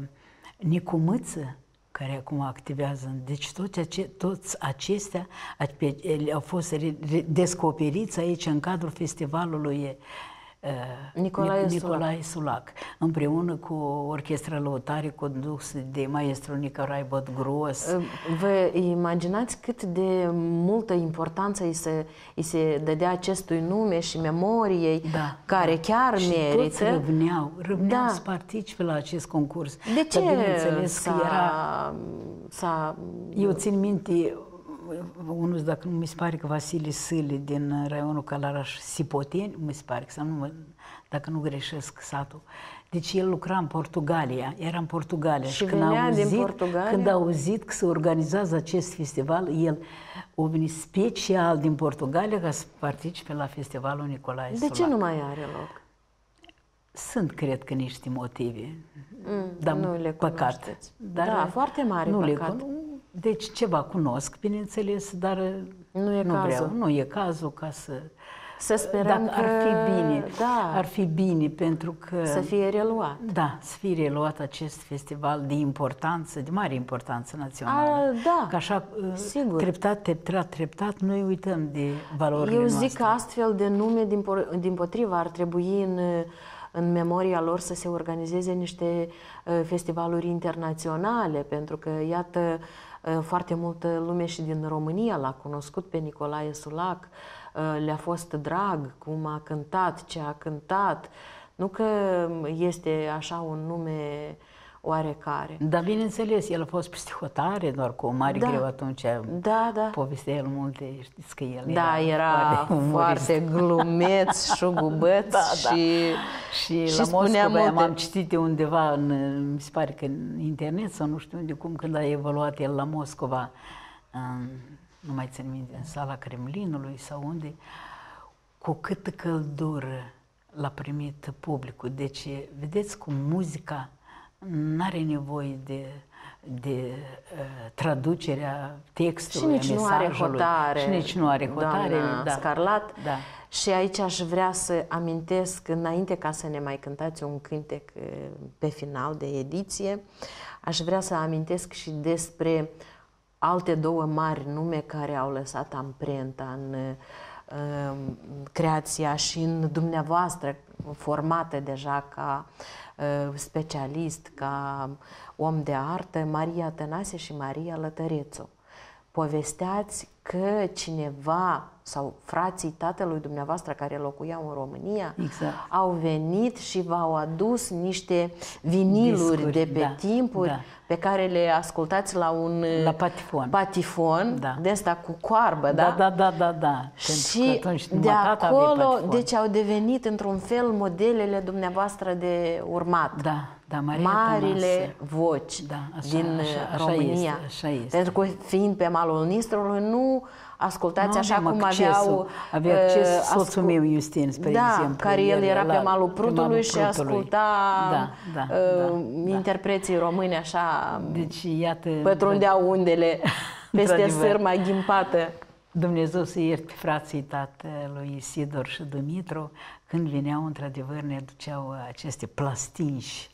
Nicu Mâță, care acum activează. Deci toți, ace toți acestea au fost descoperiți aici în cadrul festivalului uh, Nicolae, Nicolae Sulac. Sulac, împreună cu orchestra lăutare condusă de maestru Nicolae Botgros. Vă imaginați cât de multă importanță îi se, îi se dădea acestui nume și memoriei, da, care chiar și merită? toți râvneau, râvneau Da. să participe la acest concurs. De ce s-a... era... s-a... Eu țin minte, unul, dacă nu mi se pare că Vasile Sâle din raionul Călăraș Sipoteni, mi se pare că, nu, dacă nu greșesc satul. Deci el lucra în Portugalia, era în Portugalia. Și când a venea auzit, din Portugalia? Când a auzit că se organizează acest festival, el a venit special din Portugalia ca să participe la festivalul Nicolae De Sulac. ce nu mai are loc? Sunt, cred că, niște motive. Mm, dar nu le păcat. cunoașteți. Dar, Da, foarte mare nu păcat. Le, deci ceva cunosc, bineînțeles, dar Nu e nu cazul. vreau. Nu e cazul ca să... Să sperăm Dacă că... ar fi bine, Da, ar fi bine pentru că... să fie reluat. Da, să fie reluat acest festival de importanță, de mare importanță națională. A, da, Că așa, sigur. treptat, treptat, treptat, noi uităm de valorile Eu zic noastre. că astfel de nume, din, din potrivă, ar trebui în, în memoria lor să se organizeze niște uh, festivaluri internaționale, pentru că, iată, uh, foarte multă lume și din România l-a cunoscut pe Nicolae Sulac, uh, le-a fost drag cum a cântat, ce a cântat. Nu că este așa un nume, oarecare. Da, bineînțeles, el a fost psihotare, doar cu o mare Da. greu atunci. Da, da. Povestea el multe, știți că el Da, era, era foarte, foarte glumeț, șugubăț Da, da. și, Și, și la spunea Moscova multe. am citit undeva, în, mi se pare că în internet sau nu știu unde, cum când a evoluat el la Moscova, în, nu mai țin minte, în sala Kremlinului sau unde, cu câtă căldură l-a primit publicul. Deci, vedeți cum muzica n-are nevoie de, de uh, traducerea textului, Și nici a nu are mesajului. hotare. Și nici nu are hotare. Doamna Da. Scarlat. Da. Și aici aș vrea să amintesc, înainte ca să ne mai cântați un cântec eh, pe final de ediție, aș vrea să amintesc și despre alte două mari nume care au lăsat amprenta în uh, creația și în dumneavoastră, formate deja ca uh, specialist, ca om de artă, Maria Tănase și Maria Lătărețu. Povesteați că cineva sau frații tatălui dumneavoastră care locuiau în România Exact. au venit și v-au adus niște viniluri Discuri, de pe da, timpuri da. pe care le ascultați la un La patifon. patifon Da. de ăsta cu coarbă, da? Da, da, da, da, da. Și Pentru că atunci de numai tata avea acolo, patifon. deci au devenit într-un fel modelele dumneavoastră de urmat. Da, da, Maria Marile Tănase. voci Da, așa- din așa- așa România. este, așa este. Pentru că fiind pe malul Nistrului, nu ascultați Nu așa aveam cum accesul. aveau... Avea acces uh, soțul ascul- meu, Justin, spre da, exemplu. care el El era la- pe malul pe Prutului malul și Prutului. asculta Da, da, uh, da, da. interpreții români așa, Deci, iată... pătrundeau undele peste Într-adevăr. sârma ghimpată. Dumnezeu să ierte pe frații tatălui Isidor și Dumitru, când veneau, într-adevăr, ne aduceau aceste plastinși.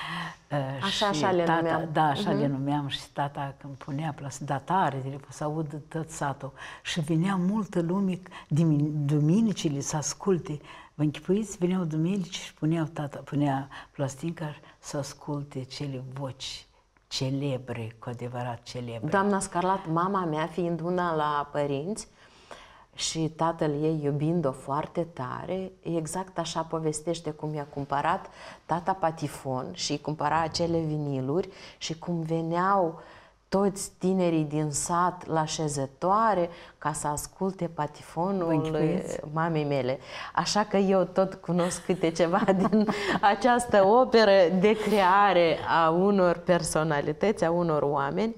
Așa, Și așa le tata, numeam. Da, așa uh-huh. le numeam și tata când punea plas, datare, să audă tot satul. Și venea multă lume, dimin- duminicile să asculte. Vă închipuiți? Veneau duminici și puneau tata, punea plastinca să asculte cele voci celebre, cu adevărat celebre. Doamna Scarlat, mama mea fiind una la părinți și tatăl ei iubind-o foarte tare, exact așa povestește cum i-a cumpărat tata patifon și îi cumpăra acele viniluri și cum veneau toți tinerii din sat la șezătoare ca să asculte patifonul mamei mele. Așa că eu tot cunosc câte ceva din această operă de creare a unor personalități, a unor oameni.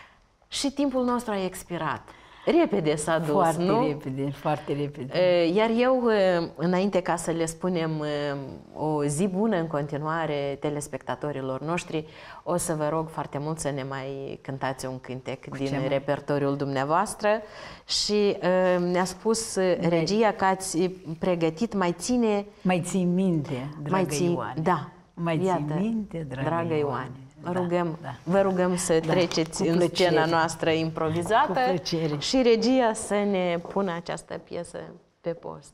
Și timpul nostru a expirat. Repede s-a dus, foarte nu? repede, foarte repede. Iar eu, înainte ca să le spunem o zi bună în continuare telespectatorilor noștri, o să vă rog foarte mult să ne mai cântați un cântec Cu din ce mai? repertoriul dumneavoastră și ne-a spus regia că ați pregătit Mai ține... Mai ții minte, dragă mai ții, Ioane. Da. Mai ții Iată, minte, dragă, dragă Ioane. Ioane. Vă, Da, rugăm, da. vă rugăm să Da, treceți cu în plăcere. scena noastră improvizată Cu plăcere. și regia să ne pună această piesă pe post.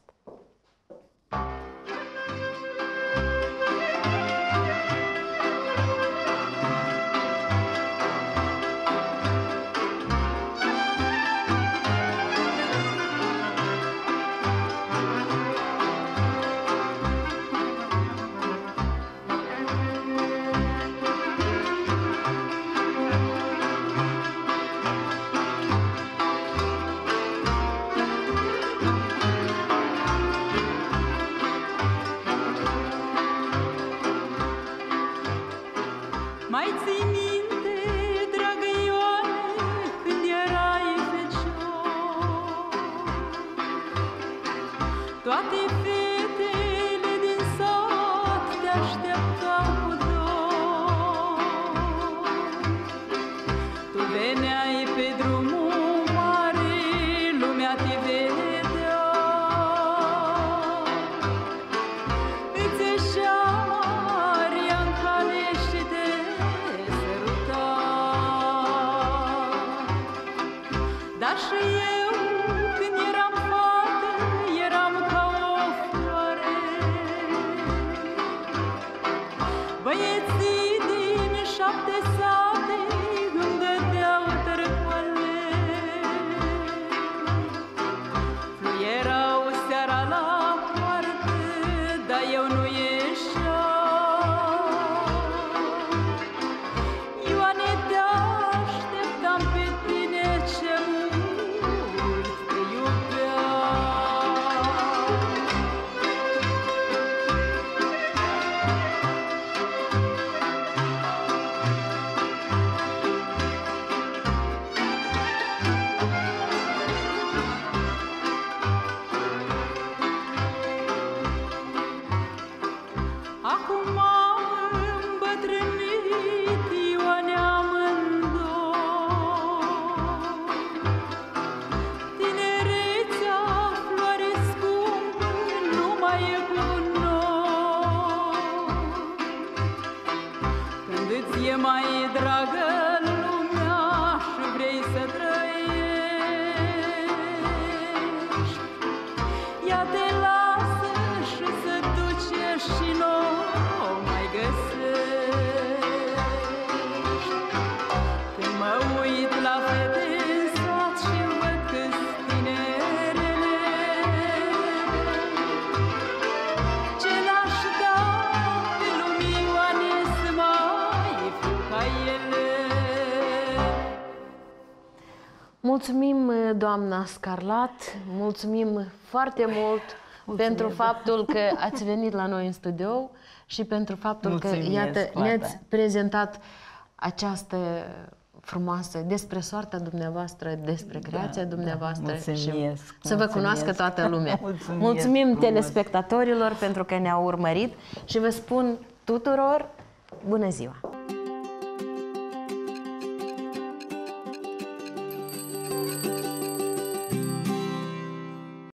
Mai ții minte, dragă Ioane, când erai fecior? Toate fetele din sat te așteptau cu dor. Tu veneai pe drumul mare, lumea te vedea. Îți ieșea Maria în cale și te săruta. Dar și eu, când eram fată, eram ca o ea te lasă și se duce și nu o mai găsești. Când mă uit la fete în sat și văd că-s tinerele, ce n-aș da pe lumioane să mai fiu ca ele. Mulțumim, doamna Scarlat, mulțumim foarte mult mulțumim, pentru faptul că ați venit la noi în studio și pentru faptul mulțumesc, că, iată, ne-ați prezentat această frumoasă despre soarta dumneavoastră, despre creația da, dumneavoastră da, și mulțumesc, să vă cunoască toată lumea. Mulțumesc, mulțumim frumos. telespectatorilor pentru că ne-au urmărit și vă spun tuturor bună ziua!